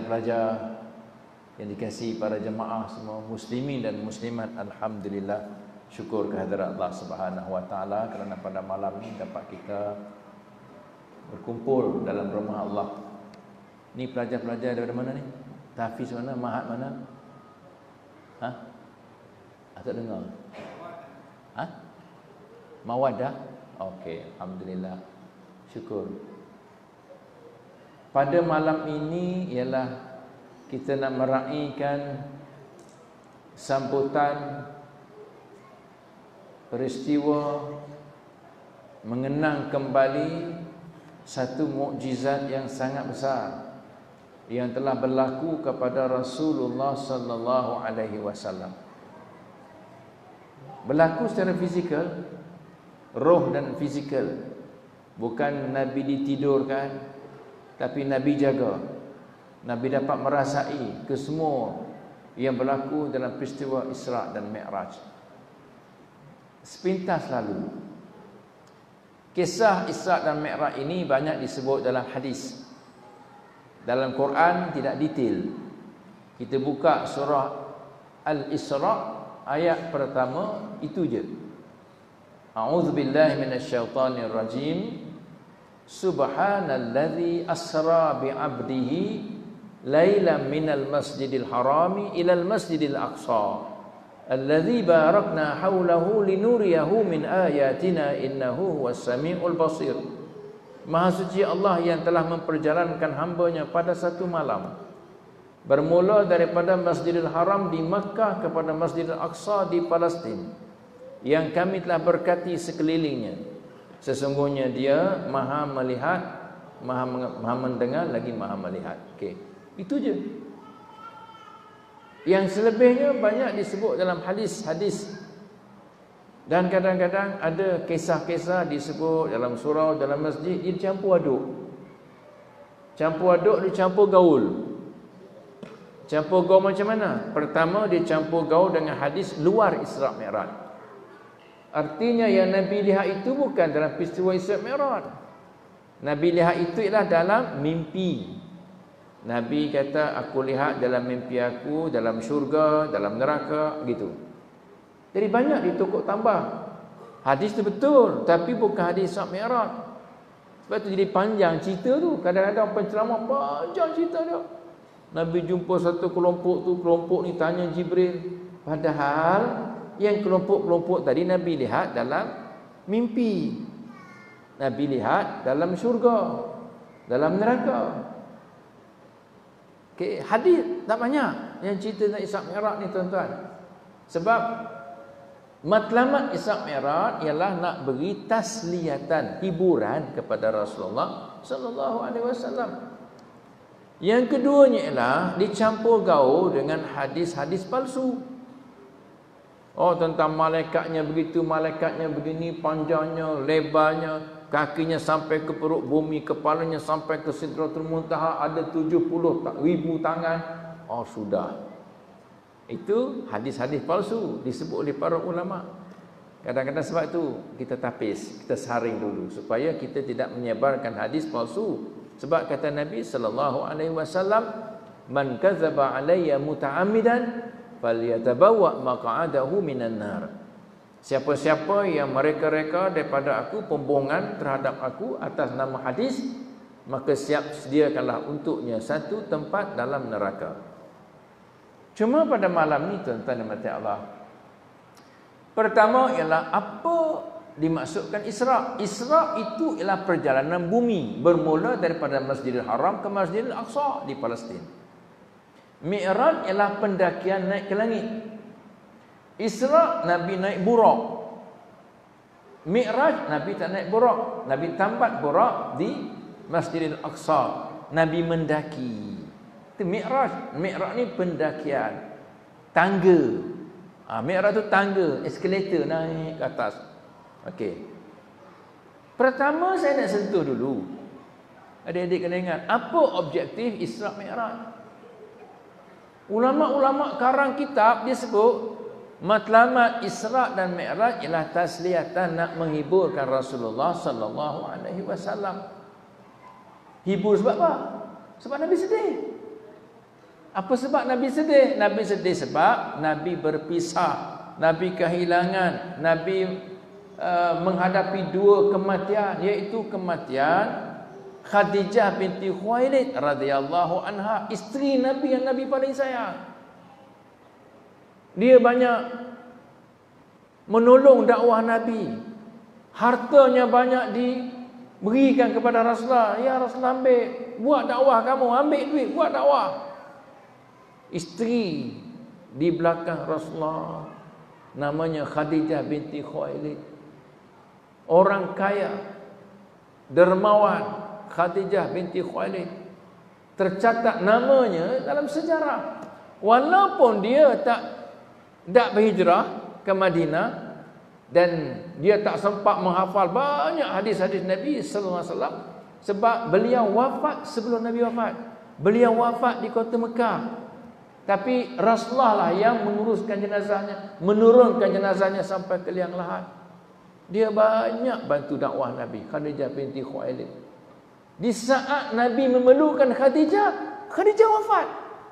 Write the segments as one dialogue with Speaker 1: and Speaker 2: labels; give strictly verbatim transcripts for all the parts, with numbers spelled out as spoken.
Speaker 1: pelajar-pelajar yang dikasihi para jemaah semua muslimin dan muslimat, alhamdulillah, syukur kehadirat Allah Subhanahu wa taala kerana pada malam ini dapat kita berkumpul dalam rumah Allah. Ni pelajar-pelajar daripada mana ni? Tahfiz mana? Mahat mana? Ha? Ah, tak dengar. Ha? Mawadah? Okey, alhamdulillah. Syukur. Pada malam ini ialah kita nak meraihkan sambutan peristiwa mengenang kembali satu mukjizat yang sangat besar yang telah berlaku kepada Rasulullah sallallahu alaihi wasallam. Berlaku secara fizikal, roh dan fizikal. Bukan Nabi ditidurkan, tapi Nabi jaga. Nabi dapat merasai kesemua yang berlaku dalam peristiwa Isra' dan Mi'raj. Sepintas lalu. Kisah Isra' dan Mi'raj ini banyak disebut dalam hadis. Dalam Quran tidak detail. Kita buka surah Al-Isra' ayat pertama itu je. A'udzubillahi minasyaitonir rajim. Subhanalladzi asra bi'abdihi lailan minal masjidil harami ilal masjidil aqsa alladzi barakna haulahu linuriyahu min ayatina innahu huwas samiul basir. Maha suci Allah yang telah memperjalankan hamba-Nya pada satu malam, bermula daripada Masjidil Haram di Makkah kepada Masjidil Aqsa di Palestin, yang kami telah berkati sekelilingnya. Sesungguhnya Dia Maha melihat, Maha, maha mendengar, lagi Maha melihat. Okey, itu je. Yang selebihnya banyak disebut dalam hadis-hadis. Dan kadang-kadang ada kisah-kisah disebut dalam surau, dalam masjid, dia campur aduk. Campur aduk, dia campur gaul. Campur gaul macam mana? Pertama, dia campur gaul dengan hadis luar Isra' Mi'raj. Artinya yang Nabi lihat itu bukan dalam peristiwa Isra' Mi'raj. Nabi lihat itu ialah dalam mimpi. Nabi kata, aku lihat dalam mimpi aku, dalam syurga, dalam neraka, gitu. Jadi banyak ditukuk tambah. Hadis itu betul, tapi bukan hadis Isra' Mi'raj. Sebab itu jadi panjang cerita tu. Kadang-kadang penceramah panjang cerita dia. Nabi jumpa satu kelompok tu, kelompok ni tanya Jibril. Padahal yang kelompok-kelompok tadi Nabi lihat dalam mimpi. Nabi lihat dalam syurga, dalam neraka. Okay, hadis tak banyak yang cerita tentang Isra' Mi'raj ni tuan-tuan. Sebab matlamat Isra' Mi'raj ialah nak beri tasliyatan, hiburan kepada Rasulullah sallallahu alaihi wasallam. Yang keduanya ialah dicampur gaul dengan hadis-hadis palsu. Oh, tentang malaikatnya begitu, malaikatnya begini, panjangnya, lebarnya, kakinya sampai ke perut bumi, kepalanya sampai ke Sidratul Muntaha, ada tujuh puluh ribu tangan. Oh, sudah. Itu hadis-hadis palsu disebut oleh para ulama. Kadang-kadang sebab itu kita tapis, kita saring dulu supaya kita tidak menyebarkan hadis palsu. Sebab kata Nabi sallallahu alaihi wasallam, "Man kadzaba alayya muta'ammidan falyatabawwa maq'adahu minan nar." Siapa-siapa yang mereka-reka daripada aku pembohongan terhadap aku atas nama hadis, maka siap sediakanlah untuknya satu tempat dalam neraka. Cuma pada malam ni tuan-tuan dan mati Allah, pertama ialah apa dimaksudkan Isra'. Isra' itu ialah perjalanan bumi, bermula daripada Masjidil Haram ke Masjidil Aqsa di Palestin. Mi'raj ialah pendakian naik ke langit. Isra' Nabi naik burak. Mi'raj Nabi tak naik burak. Nabi tambat burak di Masjidil Aqsa. Nabi mendaki. Itu Mi'raj. Mi'raj ni pendakian, tangga. Ha, Mi'raj tu tangga, eskalator naik ke atas. Okey. Pertama saya nak sentuh dulu. Adik-adik kena ingat, apa objektif Isra' Mi'raj? Ulama-ulama karang kitab dia sebut matlamat Isra' dan Mi'raj ialah tasliyatan, nak menghiburkan Rasulullah sallallahu alaihi wasallam. Hibur sebab apa? Sebab Nabi sedih. Apa sebab Nabi sedih? Nabi sedih sebab Nabi berpisah, Nabi kehilangan, Nabi uh, menghadapi dua kematian, iaitu kematian Khadijah binti Khuwailid radhiyallahu anha, isteri Nabi yang Nabi paling sayang. Dia banyak menolong dakwah Nabi. Hartanya banyak diberikan kepada Rasulullah. Ya Rasulullah, ambil, buat dakwah kamu, ambil duit, buat dakwah. Isteri di belakang Rasulullah namanya Khadijah binti Khuwailid. Orang kaya, dermawan, Khadijah binti Khuwailid. Tercatat namanya dalam sejarah. Walaupun dia tak tak berhijrah ke Madinah dan dia tak sempat menghafal banyak hadis-hadis Nabi sallallahu alaihi wasallam sebab beliau wafat sebelum Nabi wafat. Beliau wafat di kota Mekah. Tapi Rasulullah lah yang menguruskan jenazahnya, menurunkan jenazahnya sampai ke liang lahat. Dia banyak bantu dakwah Nabi, Khadijah binti Khuwailid. Di saat Nabi memerlukan Khadijah, Khadijah wafat.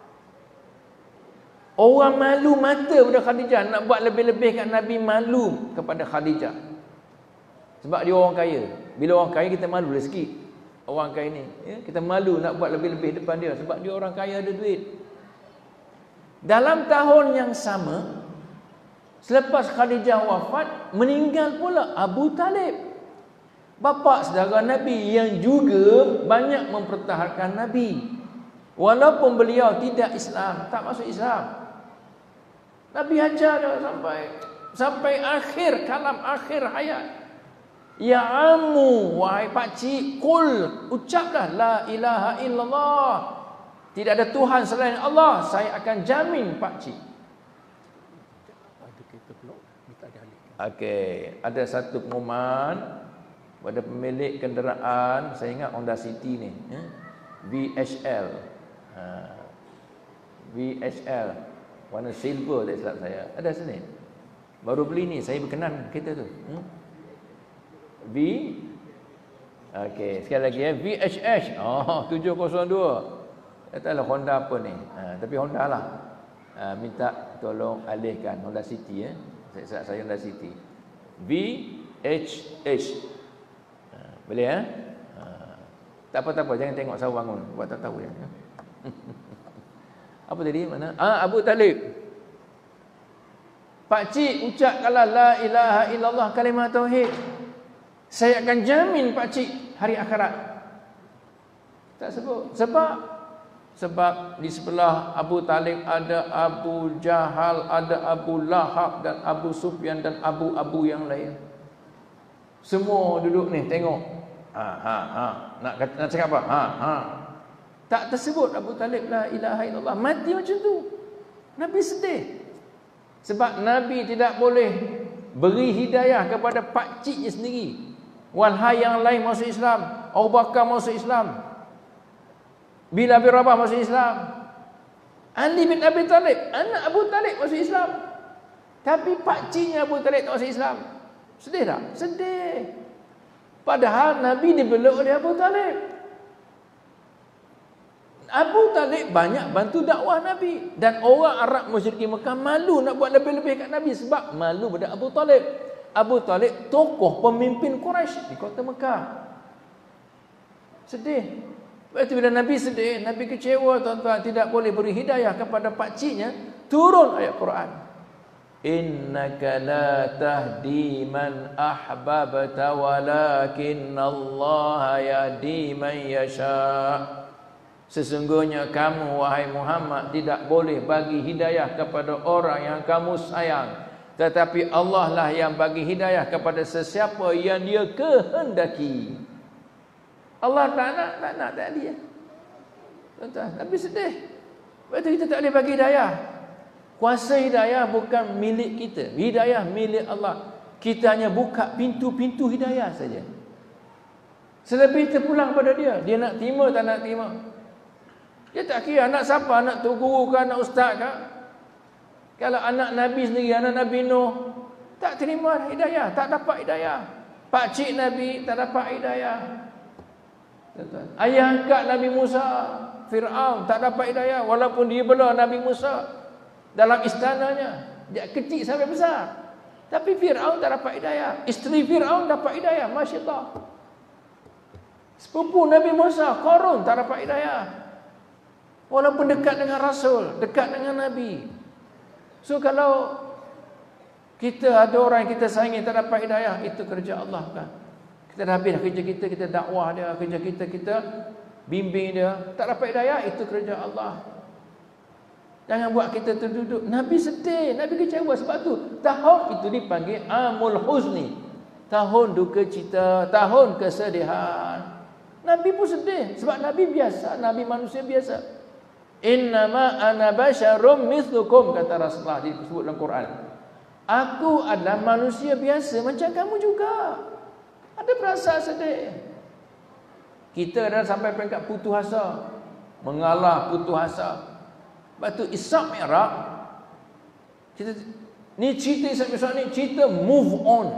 Speaker 1: Orang malu mata pada Khadijah, nak buat lebih-lebih kat Nabi, malu kepada Khadijah. Sebab dia orang kaya. Bila orang kaya kita malu lah sikit. Orang kaya ni, ya, kita malu nak buat lebih-lebih depan dia sebab dia orang kaya, ada duit. Dalam tahun yang sama, selepas Khadijah wafat, meninggal pula Abu Talib, bapa saudara Nabi yang juga banyak mempertahankan Nabi. Walaupun beliau tidak Islam, tak masuk Islam, Nabi ajar dia sampai sampai akhir kalam, akhir hayat. Ya ammu, wahai pakcik, kul, ucaplah la ilaha illallah, tidak ada Tuhan selain Allah, saya akan jamin pakcik. Okey, ada satu pengumuman pada pemilik kenderaan, saya ingat Honda City ni, ya? V H L. Ha. V H L warna silver tak silap saya. Ada sini. Baru beli ni, saya berkenan kereta tu. Hmm? V Okey, sekali lagi ya, V H H. Oh, tujuh kosong dua. Katalah Honda apa ni? Ha, tapi Honda lah. Ha, minta tolong alihkan Honda City ya. Saya saya Honda City. V H H. Ha, boleh ya? Ha. Tak apa tak apa, jangan tengok saya bangun. Buat tak tahu ya. Apa tadi? Mana? Ah, Abu Talib. Pak cik ucapkanlah la ilaha illallah, kalimah tauhid. Saya akan jamin pak cik hari akhirat. Tak sebut. Sebab Sebab di sebelah Abu Talib ada Abu Jahal, ada Abu Lahab dan Abu Sufyan dan abu-abu yang lain. Semua duduk ni tengok. Ha ha ha. Nak kata, nak cakap apa? Ha ha. Tak tersebut Abu Talib la ilaha illallah. Mati macam tu. Nabi sedih. Sebab Nabi tidak boleh beri hidayah kepada pak ciknya sendiri. Walhai yang lain masuk Islam. Abu Bakar masuk Islam. Bilal bin Rabah masuk Islam. Ali bin Abi Talib, anak Abu Talib masuk Islam. Tapi pakciknya Abu Talib tak masuk Islam. Sedih tak? Sedih. Padahal Nabi dibelok oleh Abu Talib. Abu Talib banyak bantu dakwah Nabi. Dan orang Arab musyrikin Mekah malu nak buat lebih-lebih kat Nabi sebab malu pada Abu Talib. Abu Talib tokoh pemimpin Quraisy di kota Mekah. Sedih. Lepas itu bila Nabi sedih, Nabi kecewa tuan-tuan, tidak boleh beri hidayah kepada pakciknya, turun ayat Quran. Innaka la tahdi man ahbabta walakinallaha yahdi man yasha. Sesungguhnya kamu wahai Muhammad tidak boleh bagi hidayah kepada orang yang kamu sayang, tetapi Allah lah yang bagi hidayah kepada sesiapa yang Dia kehendaki. Allah tak nak, tak nak, tak dia. Tuan-tuan, Nabi sedih. Lepas itu kita tak boleh bagi hidayah. Kuasa hidayah bukan milik kita. Hidayah milik Allah. Kita hanya buka pintu-pintu hidayah saja. Selebih terpulang pada dia. Dia nak terima, tak nak terima. Dia tak kira anak siapa, anak tu guru ke, anak ustaz ke. Kalau anak Nabi sendiri, anak Nabi Nuh, tak terima hidayah, tak dapat hidayah. Pakcik Nabi tak dapat hidayah. Ayah angkat Nabi Musa Fir'aun tak dapat hidayah walaupun dia bela Nabi Musa dalam istananya. Dia kecil sampai besar. Tapi Fir'aun tak dapat hidayah. Isteri Fir'aun dapat hidayah. Masya Allah. Sepupu Nabi Musa, Qarun, tak dapat hidayah. Walaupun dekat dengan Rasul, dekat dengan Nabi. So kalau kita ada orang yang kita sayangi tak dapat hidayah, itu kerja Allah kan. Kita dah habis kerja kita, kita dakwah dia, kerja kita, kita bimbing dia, tak dapat hidayah, itu kerja Allah. Jangan buat kita terduduk. Nabi sedih, Nabi kecewa. Sebab tu tahun itu dipanggil Amul Huzni, tahun duka cita, tahun kesedihan. Nabi pun sedih sebab Nabi biasa, Nabi manusia biasa. Innama ana basyarum mithlukum, kata Rasulullah disebut dalam Quran. Aku adalah manusia biasa macam kamu juga. Ada perasaan sedih. Kita dah sampai peringkat putus asa, mengalah putus asa. Sebab tu Isra' Mi'raj, kita ni cerita Isra' Mi'raj ni cerita move on.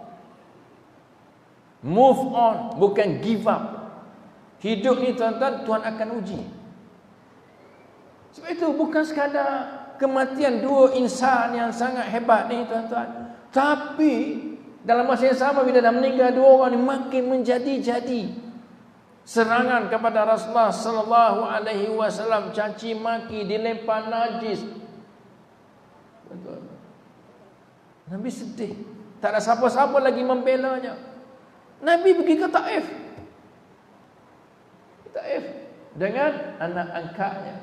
Speaker 1: Move on, bukan give up. Hidup ni tuan-tuan, Tuhan akan uji. Sebab itu bukan sekadar kematian dua insan yang sangat hebat ni tuan-tuan, tapi dalam masa yang sama bila dah meninggal dua orang ni makin menjadi-jadi. Serangan kepada Rasulullah sallallahu alaihi wasallam, caci maki, dilempar najis. Tuan-tuan, Nabi sedih. Tak ada siapa-siapa lagi membelanya. Nabi pergi ke Taif. Taif dengan anak angkatnya,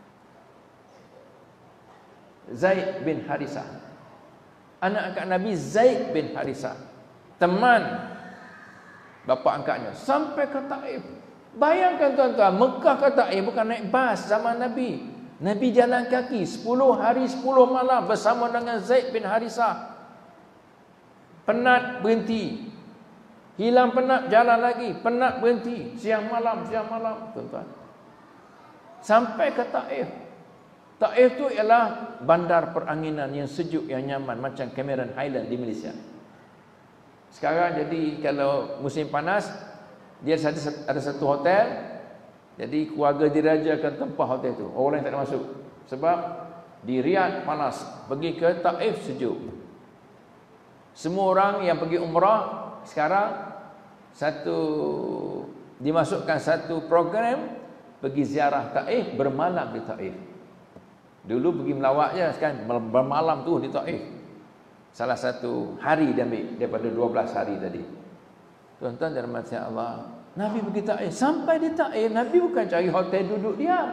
Speaker 1: Zaid bin Harisah. Anak angkat Nabi Zaid bin Harisah, teman bapa angkatnya, sampai ke Taif. Bayangkan tuan-tuan, Mekah ke Taif bukan naik bas zaman Nabi. Nabi jalan kaki sepuluh hari sepuluh malam bersama dengan Zaid bin Harisah. Penat berhenti, hilang penat jalan lagi, penat berhenti, siang malam siang malam tuan-tuan, sampai ke Taif. Taif tu ialah bandar peranginan yang sejuk, yang nyaman, macam Cameron Highland di Malaysia. Sekarang jadi kalau musim panas, dia ada, ada satu hotel, jadi keluarga diraja akan tempah hotel tu. Orang lain tak ada masuk. Sebab di Riyadh panas, pergi ke Taif sejuk. Semua orang yang pergi umrah sekarang satu dimasukkan satu program pergi ziarah Taif, bermalam di Taif. Dulu pergi melawat je kan, bermalam tu di Taif. Salah satu hari dia ambil daripada dua belas hari tadi. Tuan-tuan dan rahmat Allah, Nabi pergi Taif. Sampai di Taif, Nabi bukan cari hotel duduk diam.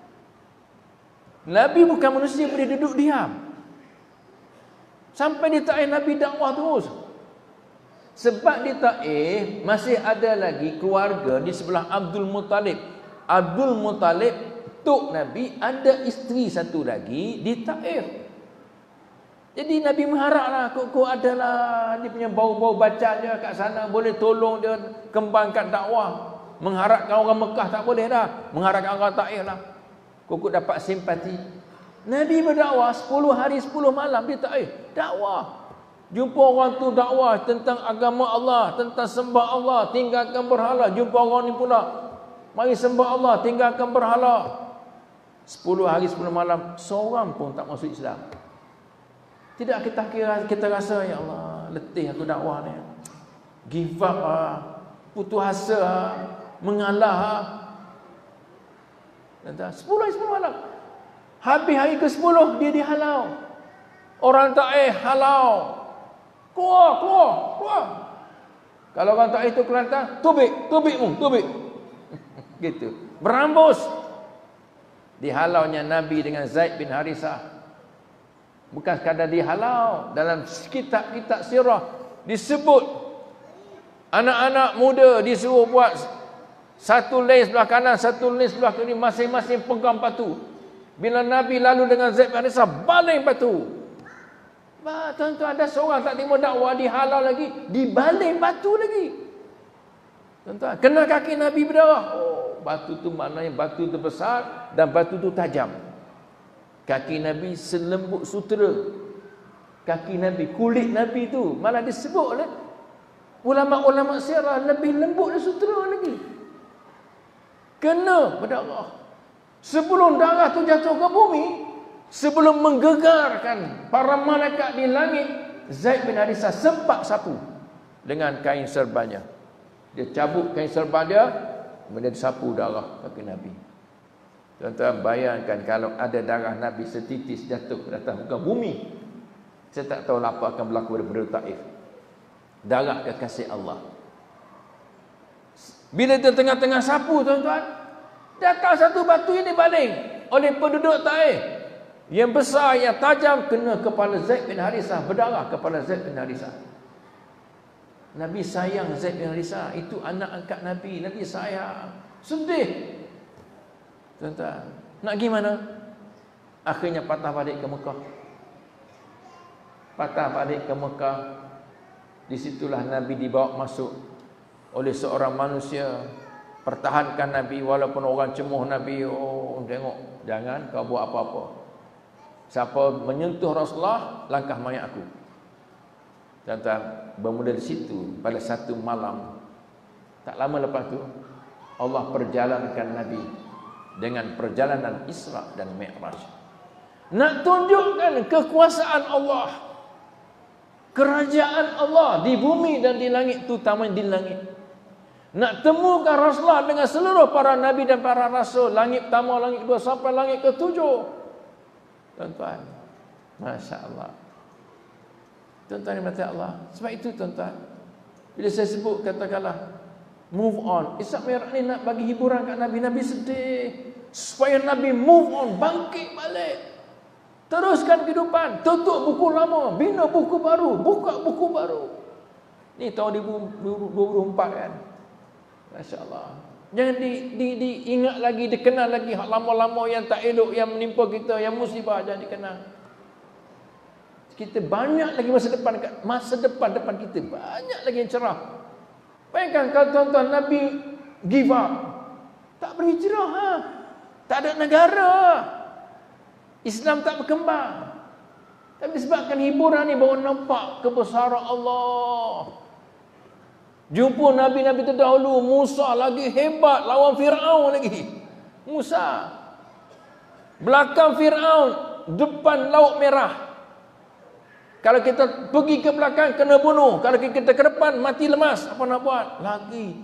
Speaker 1: Nabi bukan manusia boleh duduk diam. Sampai di Taif Nabi dakwah terus. Sebab di Taif masih ada lagi keluarga di sebelah Abdul Muttalib. Abdul Muttalib, tok Nabi, ada isteri satu lagi di Taif. Jadi Nabi mengharaplah kok-kok adalah dia punya bau-bau baca dia kat sana, boleh tolong dia kembangkan dakwah. Mengharapkan orang Mekah tak boleh dah, mengharapkan orang Taif lah. Kok-kok dapat simpati. Nabi berdakwah sepuluh hari sepuluh malam di Taif. Dakwah. Jumpa orang tu dakwah tentang agama Allah, tentang sembah Allah, tinggalkan berhala. Jumpa orang ni pula, mari sembah Allah, tinggalkan berhala. Sepuluh hari sepuluh malam, seorang pun tak masuk Islam. Tidak kita kira, kita rasa, ya Allah, letih aku dakwah ni, give up ah, putus asa ah, mengalah ah. Sepuluh hari sepuluh malam. Habis hari ke sepuluh dia dihalau. Orang Taif halau. Keluar, keluar, keluar. Kalau orang Taif itu Kelantan, tubik, tubikmu, tubik. Gitu. Berambus. Dihalaunya Nabi dengan Zaid bin Harisah. Bukan sekadar dihalau, dalam kitab-kitab sirah disebut anak-anak muda disuruh buat satu lane sebelah kanan, satu lane sebelah kiri, masing-masing pegang batu. Bila Nabi lalu dengan Zaid bin Harisah, baling batu. Bah, tuan-tuan, ada seorang tak terima dakwah, dihalau lagi, dibaling batu lagi. Tuan-tuan, kena kaki Nabi berdarah. Oh, batu tu maknanya batu tu besar dan batu tu tajam. Kaki Nabi selembut sutera. Kaki Nabi, kulit Nabi tu malah disebut oleh ulama-ulama sirah lebih lembut dari sutera lagi. Kena berdarah. Sebelum darah tu jatuh ke bumi, sebelum menggegarkan para malaikat di langit, Zaid bin Harithah sempat sapu dengan kain serbanya. Dia cabut kain serba dia, kemudian sapu darah kaki Nabi. Tuan-tuan bayangkan kalau ada darah Nabi setitis jatuh ke atas muka bumi, saya tak tahu apa akan berlaku pada penduduk Taif. Darah kekasih Allah. Bila dia tengah-tengah sapu, tuan-tuan, datang satu batu ini baling oleh penduduk Taif. Yang besar, yang tajam, kena kepala Zaid bin Harithah, berdarah kepala Zaid bin Harithah. Nabi sayang Zaid bin Harithah, itu anak angkat Nabi. Nabi sayang, sedih. Tuan-tuan, nak gimana? Akhirnya patah balik ke Mekah. Patah balik ke Mekah. Disitulah Nabi dibawa masuk oleh seorang manusia. Pertahankan Nabi walaupun orang cemuh Nabi. Oh, tengok, jangan kau buat apa-apa. Siapa menyentuh Rasulullah, langkah mayat aku. Tuan-tuan, bermula di situ pada satu malam. Tak lama lepas tu Allah perjalankan Nabi dengan perjalanan Isra dan Mi'raj. Nak tunjukkan kekuasaan Allah, kerajaan Allah di bumi dan di langit, terutama di langit. Nak temukan Rasulullah dengan seluruh para Nabi dan para Rasul, langit pertama, langit kedua, sampai langit ketujuh. Tuan-tuan, Masya Allah. Tuan-tuan yang mati Allah. Sebab itu tuan-tuan, bila saya sebut katakanlah move on, Isra Mi'raj ni nak bagi hiburan kat Nabi. Nabi sedih supaya Nabi move on, bangkit balik, teruskan kehidupan, tutup buku lama, bina buku baru, buka buku baru. Ni tahun dua ribu dua puluh empat kan. Masya Allah. Jangan di, di, diingat lagi, dikenal lagi hak lama-lama yang tak elok yang menimpa kita, yang musibah, jangan dikenal. Kita banyak lagi masa depan, masa depan depan kita banyak lagi yang cerah. Bayangkan kalau tuan-tuan Nabi give up, tak berhijrah, ha? Tak ada negara, Islam tak berkembang. Tapi sebabkan hiburan ni baru nampak kebesaran Allah. Jumpa Nabi-Nabi terdahulu, Musa lagi hebat lawan Fir'aun lagi. Musa belakang Fir'aun, depan Laut Merah. Kalau kita pergi ke belakang kena bunuh, kalau kita ke depan mati lemas. Apa nak buat? Lagi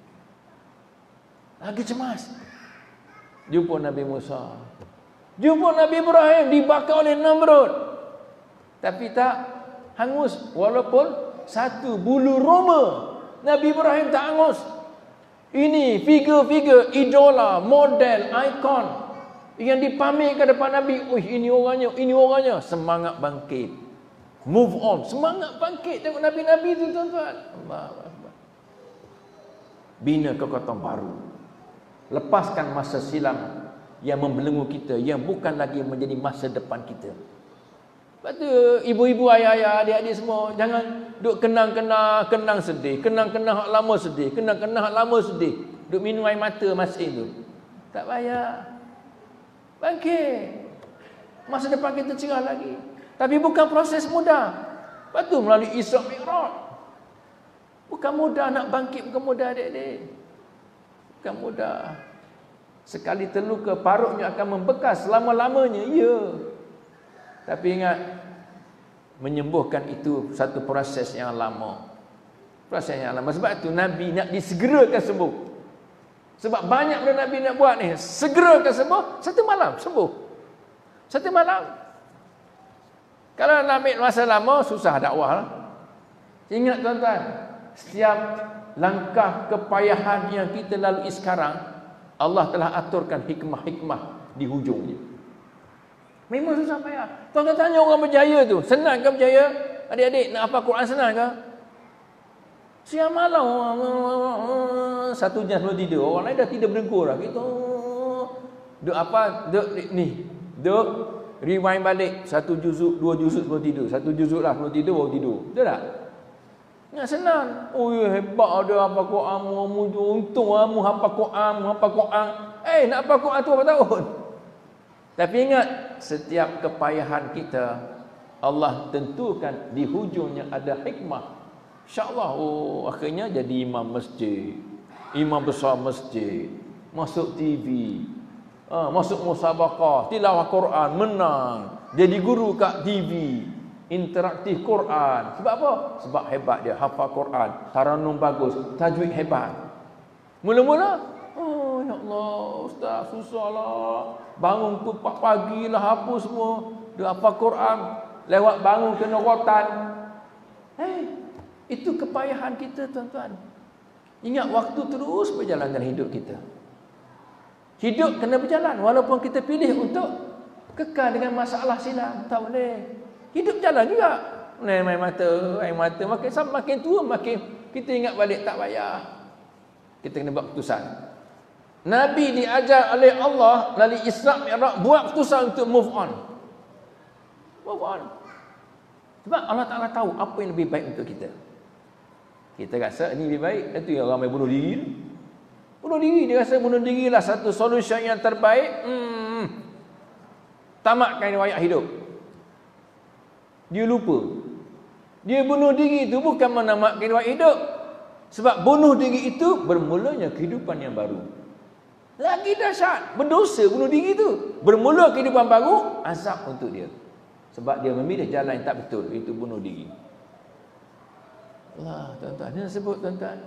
Speaker 1: Lagi cemas. Jumpa Nabi Musa, jumpa Nabi Ibrahim dibakar oleh Namrud, tapi tak hangus. Walaupun satu bulu roma Nabi Ibrahim tak hangus. Ini figure-figure idola, model, ikon yang dipamerkan depan Nabi. Oh, ini orangnya, ini orangnya. Semangat bangkit, move on, semangat bangkit. Tengok Nabi-Nabi itu tuan-tuan. Allahu Akbar. Bina kekuatan baru. Lepaskan masa silam yang membelenggu kita, yang bukan lagi menjadi masa depan kita. Lepas tu ibu-ibu, ayah-ayah, adik-adik semua, jangan duk kenang-kenang, kenang sedih, kenang-kenang hak lama sedih, kenang-kenang hak lama sedih, duk minum air mata masing tu. Tak payah. Bangkit. Masa depan kita cerah lagi. Tapi bukan proses mudah. Lepas tu melalui Isra Mi'raj. Bukan mudah nak bangkit, bukan mudah adik-adik. Bukan mudah. Sekali terluka, parutnya akan membekas selama-lamanya, ya. Tapi ingat, menyembuhkan itu satu proses yang lama. Proses yang lama. Sebab itu Nabi nak disegerakan sembuh. Sebab banyak benda Nabi nak buat ni, segerakan sembuh, satu malam sembuh. Satu malam. Kalau nak ambil masa lama, susah dakwah lah. Ingat tuan-tuan, setiap langkah kepayahan yang kita lalui sekarang, Allah telah aturkan hikmah-hikmah di hujungnya. Memang susah payah. Tuan-tuan tanya orang berjaya tu, senang ke berjaya? Adik-adik, nak hafal Quran senang ke? Siang malam satu jam sebelum tidur, orang lain dah tidur berdengkur dah. Gitu. Duk apa? Duk ni. Duk rewind balik satu juzuk, dua juzuk sebelum tidur. Satu juzuk lah sebelum tidur baru tidur. Betul tak? Nak senang. Oh ya, hebat ada hafal Quran, mu untung mu hafal Quran, mu hafal Quran. Eh, nak hafal Quran tu berapa tahun? Tapi ingat, setiap kepayahan kita, Allah tentukan di hujungnya ada hikmah. InsyaAllah, oh, akhirnya jadi imam masjid, imam besar masjid, masuk T V, Ha, masuk musabaqah, tilawah Quran, menang. Jadi guru kat T V, interaktif Quran. Sebab apa? Sebab hebat dia, hafal Quran, taranum bagus, tajwid hebat. Mula-mula, oh ya Allah, ustaz susahlah. Bangun pukul empat pagi lah apa semua. Dia hafal Quran, lewat bangun kena rotan. Hei, itu kepayahan kita tuan-tuan. Ingat waktu terus berjalan dalam hidup kita. Hidup kena berjalan walaupun kita pilih untuk kekal dengan masalah silam, tak boleh. Hidup jalan juga. Main main mata, main mata makin makin tua makin kita ingat balik tak payah. Kita kena buat keputusan. Nabi diajar oleh Allah melalui Isra Mi'raj buat keputusan untuk move on. Move on. Sebab Allah Taala tahu apa yang lebih baik untuk kita. Kita rasa ini lebih baik, itu yang ramai bunuh diri. Bunuh diri, dia rasa bunuh diri lah satu solusi yang terbaik. Hmm. Tamatkan riwayat hidup. Dia lupa. Dia bunuh diri itu bukan menamatkan riwayat hidup. Sebab bunuh diri itu bermulanya kehidupan yang baru. Lagi dahsyat, berdosa bunuh diri itu. Bermula kehidupan baru, azab untuk dia. Sebab dia memilih jalan yang tak betul, iaitu bunuh diri. Allah, tuan-tuan, dia sebut tuan-tuan.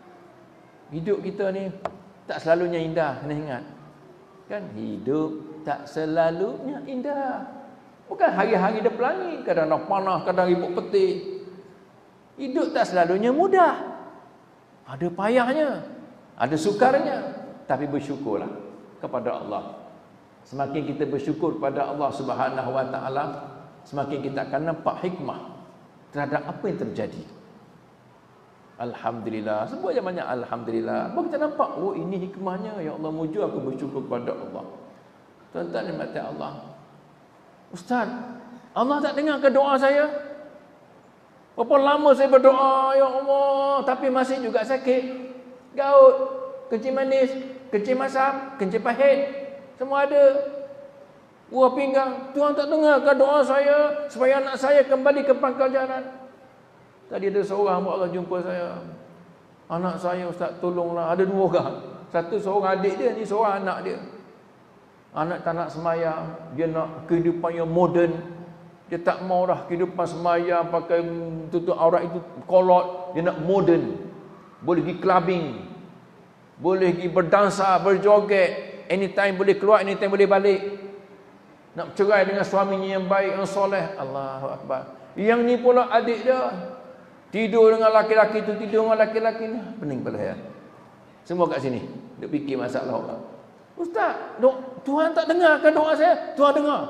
Speaker 1: Hidup kita ni tak selalunya indah, kena ingat. Kan hidup tak selalunya indah. Bukan hari-hari dia pelangi, kadang-kadang panas, kadang ribut petir. Hidup tak selalunya mudah. Ada payahnya, ada sukarnya, tapi bersyukurlah kepada Allah. Semakin kita bersyukur kepada Allah Subhanahu wa taala, semakin kita akan nampak hikmah terhadap apa yang terjadi. Alhamdulillah. Sebut je banyak alhamdulillah. Baru kita nampak, oh ini hikmahnya. Ya Allah, mujur aku bersyukur kepada Allah. Tuan-tuan nikmati Allah. Ustaz, Allah tak dengar ke doa saya? Berapa lama saya berdoa, ya Allah, tapi masih juga sakit. Gaut, kencing manis, kencing masam, kencing pahit, semua ada. Buah pinggang. Tuhan tak dengar ke doa saya supaya anak saya kembali ke pangkal jalan? Tadi ada seorang hamba Allah jumpa saya. Anak saya, Ustaz, tolonglah. Ada dua orang. Satu seorang adik dia, ni seorang anak dia. Anak tak nak semayang. Dia nak kehidupan yang moden. Dia tak mau dah kehidupan semayang pakai tutup aurat itu kolot. Dia nak moden. Boleh pergi clubbing. Boleh pergi berdansa, berjoget. Anytime boleh keluar, anytime boleh balik. Nak cerai dengan suaminya yang baik, yang soleh. Allahu Akbar. Yang ni pula adik dia. Tidur dengan laki-laki tu, tidur dengan laki-laki ni. Pening kepala saya. Semua kat sini. Dia fikir masalah orang. Ustaz, do- Tuhan tak dengar ke doa saya? Tuhan dengar.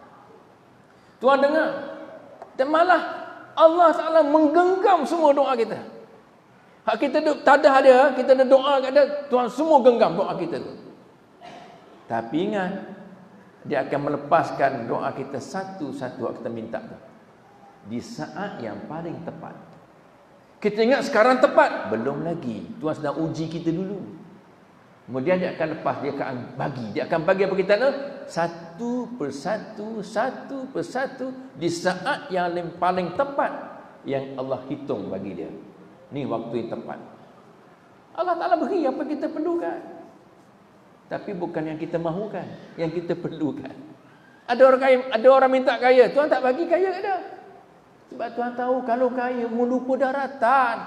Speaker 1: Tuhan dengar. Dan malah Allah Taala menggenggam semua doa kita. Hak kita duk tadah dia, kita ada doa kat dia, Tuhan semua genggam doa kita tu. Tapi ingat, dia akan melepaskan doa kita satu-satu yang kita minta tu. Di saat yang paling tepat. Kita ingat sekarang tepat, belum lagi. Tuhan sedang uji kita dulu. Kemudian dia akan lepas, dia akan bagi. Dia akan bagi apa kita nak? Satu persatu, satu persatu di saat yang paling tepat yang Allah hitung bagi dia. Ni waktu yang tepat. Allah Ta'ala beri apa kita perlukan. Tapi bukan yang kita mahukan, yang kita perlukan. Ada orang kaya, ada orang minta kaya, Tuhan tak bagi kaya ke dia? Sebab Tuhan tahu kalau kaya melupa daratan.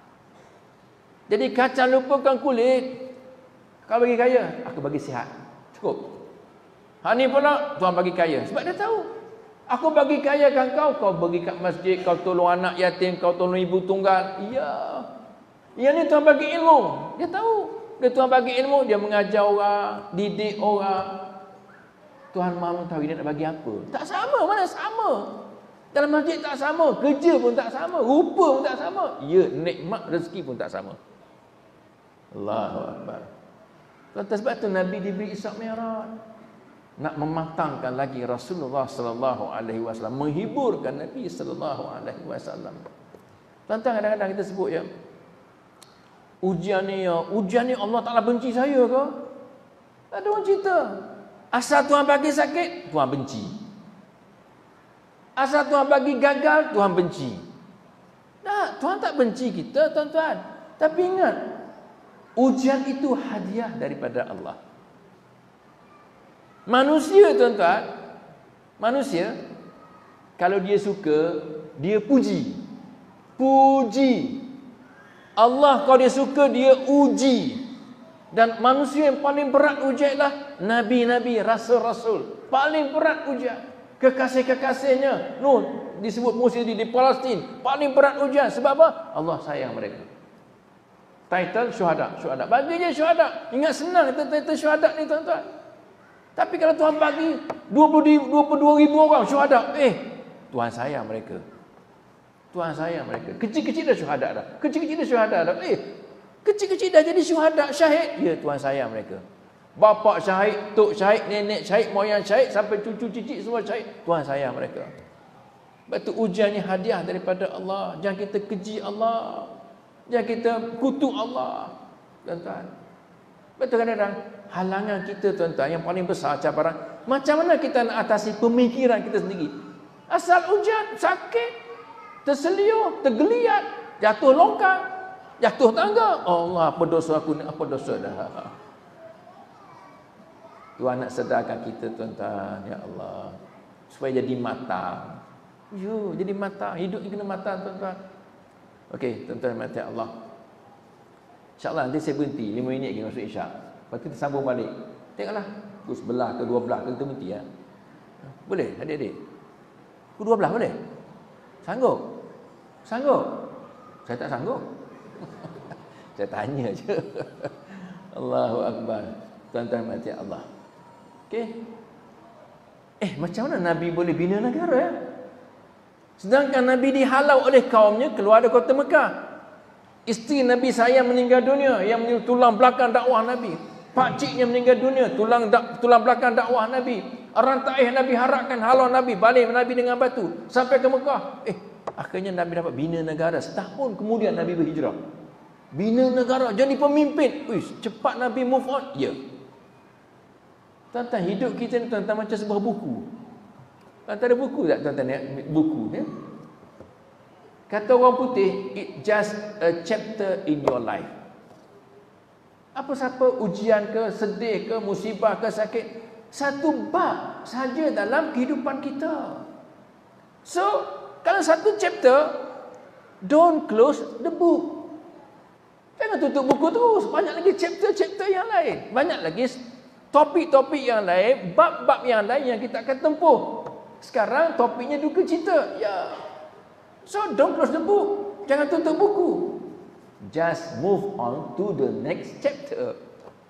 Speaker 1: Jadi kacang lupakan kulit. Kau bagi kaya, aku bagi sihat. Cukup. Ha ni pula Tuhan bagi kaya. Sebab dia tahu. Aku bagi kaya kan kau, kau bagi kat masjid, kau tolong anak yatim, kau tolong ibu tunggal. Iya. Yang ni Tuhan bagi ilmu. Dia tahu. Dia Tuhan bagi ilmu, dia mengajar orang, didik orang. Tuhan Maha mengetahui dia nak bagi apa. Tak sama, mana sama. Dalam masjid tak sama, kerja pun tak sama, rupa pun tak sama. Ya, nikmat rezeki pun tak sama. Allahu Akbar. Sebab tu Nabi diberi Isra Mi'raj. Nak mematangkan lagi Rasulullah sallallahu alaihi wasallam, menghiburkan Nabi sallallahu alaihi wasallam. Tuan-tuan, kadang-kadang kita sebut ya, ujian ni ya, ujian ni Allah Taala benci saya ke? Tak ada orang cerita. Asal Tuhan bagi sakit, Tuhan benci. Asal Tuhan bagi gagal, Tuhan benci. Tak, Tuhan tak benci kita, tuan-tuan. Tapi ingat, ujian itu hadiah daripada Allah. Manusia tuan-tuan, manusia kalau dia suka, dia puji. Puji. Allah kalau dia suka, dia uji. Dan manusia yang paling berat ujian lah nabi-nabi, rasul-rasul. Paling berat ujian. Kekasih-kekasihnya Nuh disebut Musa di, di Palestin, paling berat ujian. Sebab apa? Allah sayang mereka. Title syuhada, syuhada. Bagi je syuhada. Ingat senang kita title syuhada ni tuan-tuan. Tapi kalau Tuhan bagi dua puluh dua ribu orang syuhada, eh Tuhan sayang mereka. Tuhan sayang mereka. Kecil-kecil dah syuhada dah. Kecil-kecil dah syuhada dah. Eh, kecil-kecil dah jadi syuhada, syahid. Ya, Tuhan sayang mereka. Bapa syahid, tok syahid, nenek syahid, moyang syahid, sampai cucu cicit semua syahid. Tuhan sayang mereka. Sebab tu ujian ni hadiah daripada Allah. Jangan kita keji Allah. Jangan kita kutuk Allah. Tuan-tuan. Betul kadang-kadang halangan kita tuan-tuan yang paling besar cabaran. Macam mana kita nak atasi pemikiran kita sendiri? Asal ujian, sakit, terseliur, tergeliat, jatuh longkang, jatuh tangga. Allah, apa dosa aku ni? Apa dosa dah? Tuhan nak sedarkan kita tuan-tuan, ya Allah, supaya jadi matang. Yo, jadi matang. Hidup ni kena matang tuan-tuan. Okey, tuan-tuan mati Allah. InsyaAllah nanti saya berhenti lima minit lagi masuk isyak. Lepas tu kita sambung balik. Tengoklah, pukul sebelah ke dua belas ke kita berhenti ya. Boleh adik-adik? Pukul dua belas boleh? Sanggup? Sanggup? Saya tak sanggup. Saya tanya je. Allahu Akbar. Tuan-tuan mati Allah. Okey. Eh, macam mana Nabi boleh bina negara ya? Sedangkan Nabi dihalau oleh kaumnya keluar dari kota Mekah. Isteri Nabi saya meninggal dunia, yang tulang belakang dakwah Nabi. Pakciknya meninggal dunia, tulang tulang belakang dakwah Nabi. Orang taif Nabi harapkan halau Nabi, balik Nabi dengan batu sampai ke Mekah. Eh, akhirnya Nabi dapat bina negara. Setahun kemudian Nabi berhijrah. Bina negara, jadi pemimpin. Uish, cepat Nabi move on. Ya. Tuan-tuan, hidup kita ni tuan-tuan macam sebuah buku. Tuan-tuan ada buku tak tuan-tuan ya? Buku ya. Kata orang putih, it just a chapter in your life. Apa siapa ujian ke, sedih ke, musibah ke, sakit, satu bab saja dalam kehidupan kita. So, kalau satu chapter, don't close the book. Jangan tutup buku terus. Banyak lagi chapter-chapter yang lain. Banyak lagi topik-topik yang lain, bab-bab yang lain yang kita akan tempuh. Sekarang topiknya duka cita. Ya. So don't close the book. Jangan tutup buku. Just move on to the next chapter.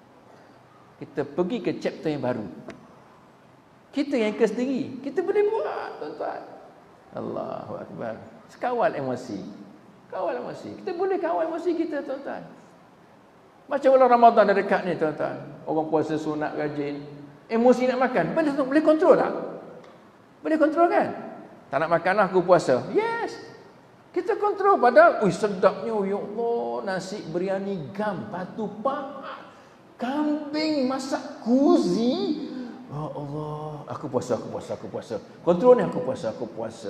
Speaker 1: Kita pergi ke chapter yang baru. Kita yang ke sendiri. Kita boleh buat, tuan-tuan. Allahu Akbar. Kawal emosi. Kawal emosi. Kita boleh kawal emosi kita, tuan-tuan. Macam bulan Ramadan dah dekat ni, tuan-tuan. Orang puasa sunat rajin. Emosi nak makan. Boleh, boleh kontrol tak? Boleh kontrol kan? Tak nak makan lah, aku puasa. Yes. Kita kontrol. Padahal, ui sedapnya, ya Allah, nasi biryani gam, batu pahat, kambing masak kuzi. Ya Allah, aku puasa, aku puasa, aku puasa. Kontrol ni, aku puasa, aku puasa.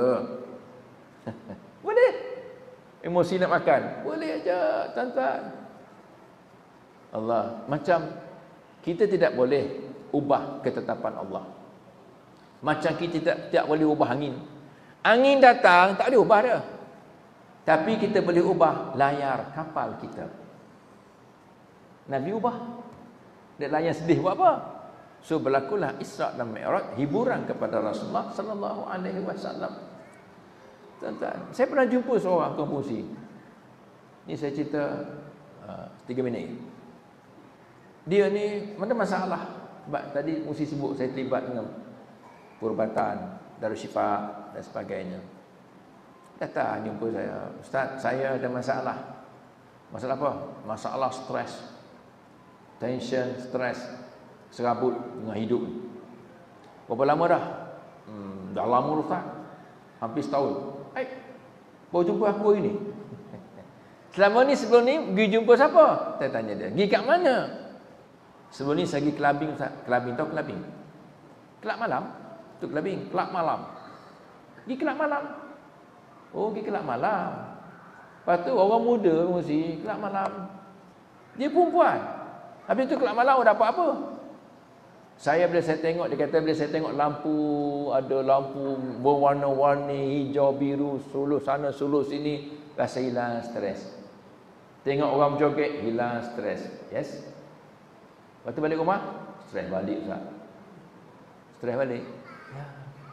Speaker 1: Boleh. Emosi nak makan. Boleh aja, tuan-tuan. Allah, macam kita tidak boleh ubah ketetapan Allah. Macam kita tidak, tidak boleh ubah angin. Angin datang, tak boleh ubah dia. Tapi kita boleh ubah layar kapal kita. Nabi ubah. Dia layar sedih buat apa? So berlakulah Isra dan Mi'raj, hiburan kepada Rasulullah sallallahu alaihi wasallam. Tuan-tuan, saya pernah jumpa seorang kongsi. Ni saya cerita uh, tiga minit. Dia ni mana masalah. Sebab tadi mesti sebut saya terlibat dengan perubatan, Darushifa dan sebagainya. Datang jumpa saya, Ustaz, saya ada masalah. Masalah apa? Masalah stres, tension, stres, serabut dengan hidup. Berapa lama dah? Hmm, dah lama Ustaz. Hampir setahun. Hai, baru jumpa aku hari ni. Selama ni sebelum ni pergi jumpa siapa? Saya tanya dia, pergi kat mana? Sebelum ni saya pergi clubbing Ustaz. Clubbing, tahu clubbing? Kelab malam. Tu clubbing, kelab malam. Pergi kelab malam. Oh, pergi kelab malam. Lepas tu orang muda mesti kelab malam. Dia perempuan. Habis tu kelab malam dapat apa? Saya bila saya tengok, dia kata bila saya tengok lampu, ada lampu berwarna-warni, hijau, biru, suluh sana, suluh sini, rasa hilang stres. Tengok orang berjoget, hilang stres. Yes? Lepas tu balik rumah, stres balik Ustaz. Stres balik. Ya.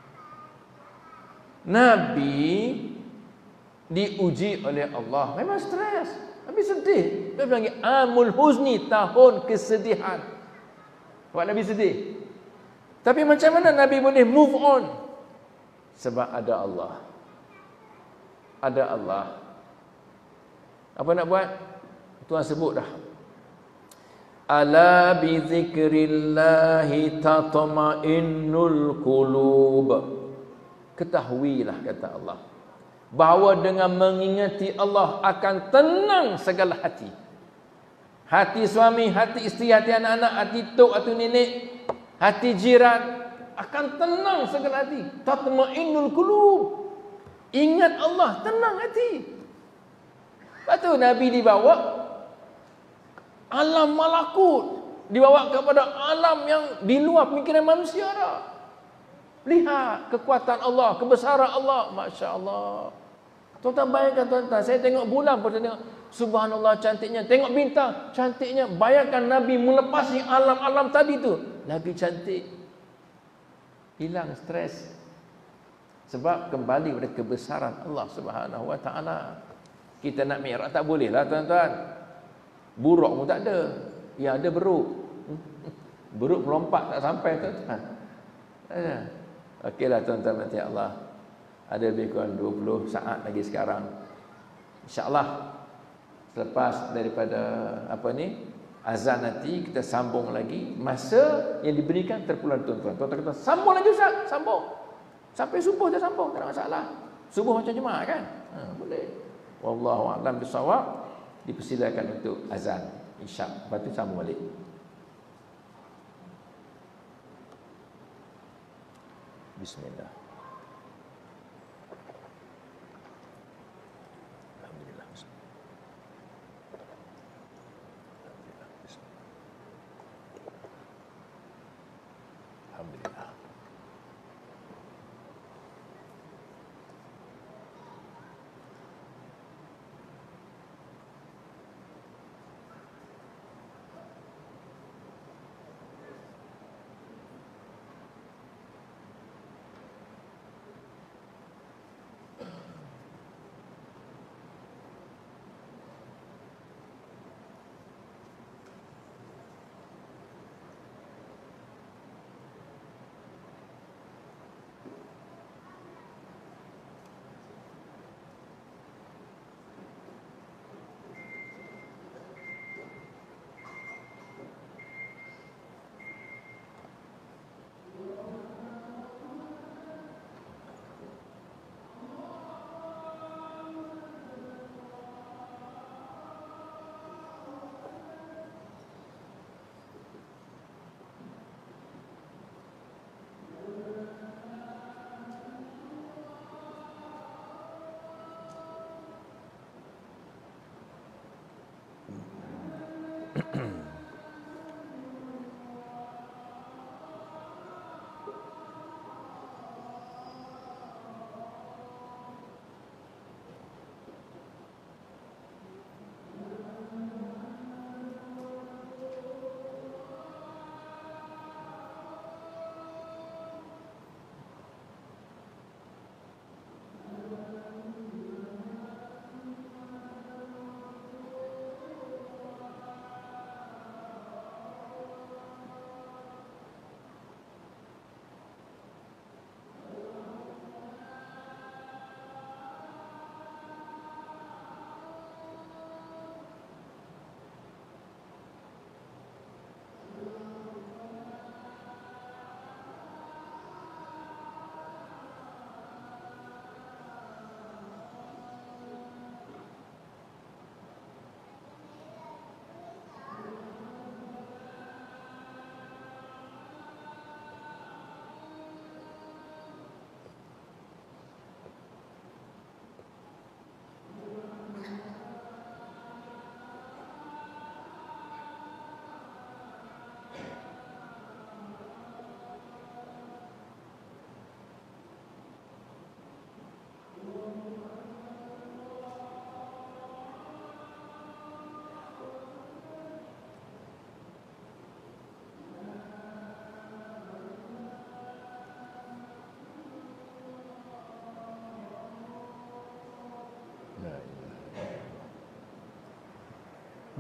Speaker 1: Nabi diuji oleh Allah, memang stres. Nabi sedih. Dia bilang, amul huzni, tahun kesedihan. Sebab Nabi sedih. Tapi macam mana Nabi boleh move on? Sebab ada Allah. Ada Allah. Apa nak buat? Tuhan sebut dah. Ala bi zikrillahi tatma'innul qulub. Ketahuilah, kata Allah, bahawa dengan mengingati Allah akan tenang segala hati. Hati suami, hati isteri, hati anak-anak, hati tok atau nenek, hati jiran, akan tenang segala hati. Tatma'innul qulub. Ingat Allah, tenang hati. Lepas tu Nabi dibawa alam malakut, dibawa kepada alam yang di luar pemikiran manusia dah. Lihat kekuatan Allah, kebesaran Allah, Masya Allah. Tuan-tuan bayangkan tuan-tuan, saya tengok bulan pun saya tengok, subhanallah cantiknya. Tengok bintang, cantiknya. Bayangkan Nabi melepasi alam-alam tadi tu, lagi cantik. Hilang stres. Sebab kembali pada kebesaran Allah Subhanahu Wa Taala. Kita nak mi'raj tak boleh lah tuan-tuan. Buruk pun tak ada. Yang ada beruk. Beruk melompat tak sampai tuan-tuan. Okeylah tuan-tuan, nanti Allah. Ada lebih kurang dua puluh saat lagi sekarang. InsyaAllah selepas daripada apa ni, azan nanti kita sambung lagi. Masa yang diberikan terpulang tuan-tuan. Tuan-tuan kata, sambung lagi Ustaz, sambung. Sampai subuh dia sambung, tak ada masalah. Subuh macam jemaah kan? Ha, boleh. Wallahu a'lam bissawab. Dipersilakan untuk azan isyak. Lepas tu sambung balik. Bismillah.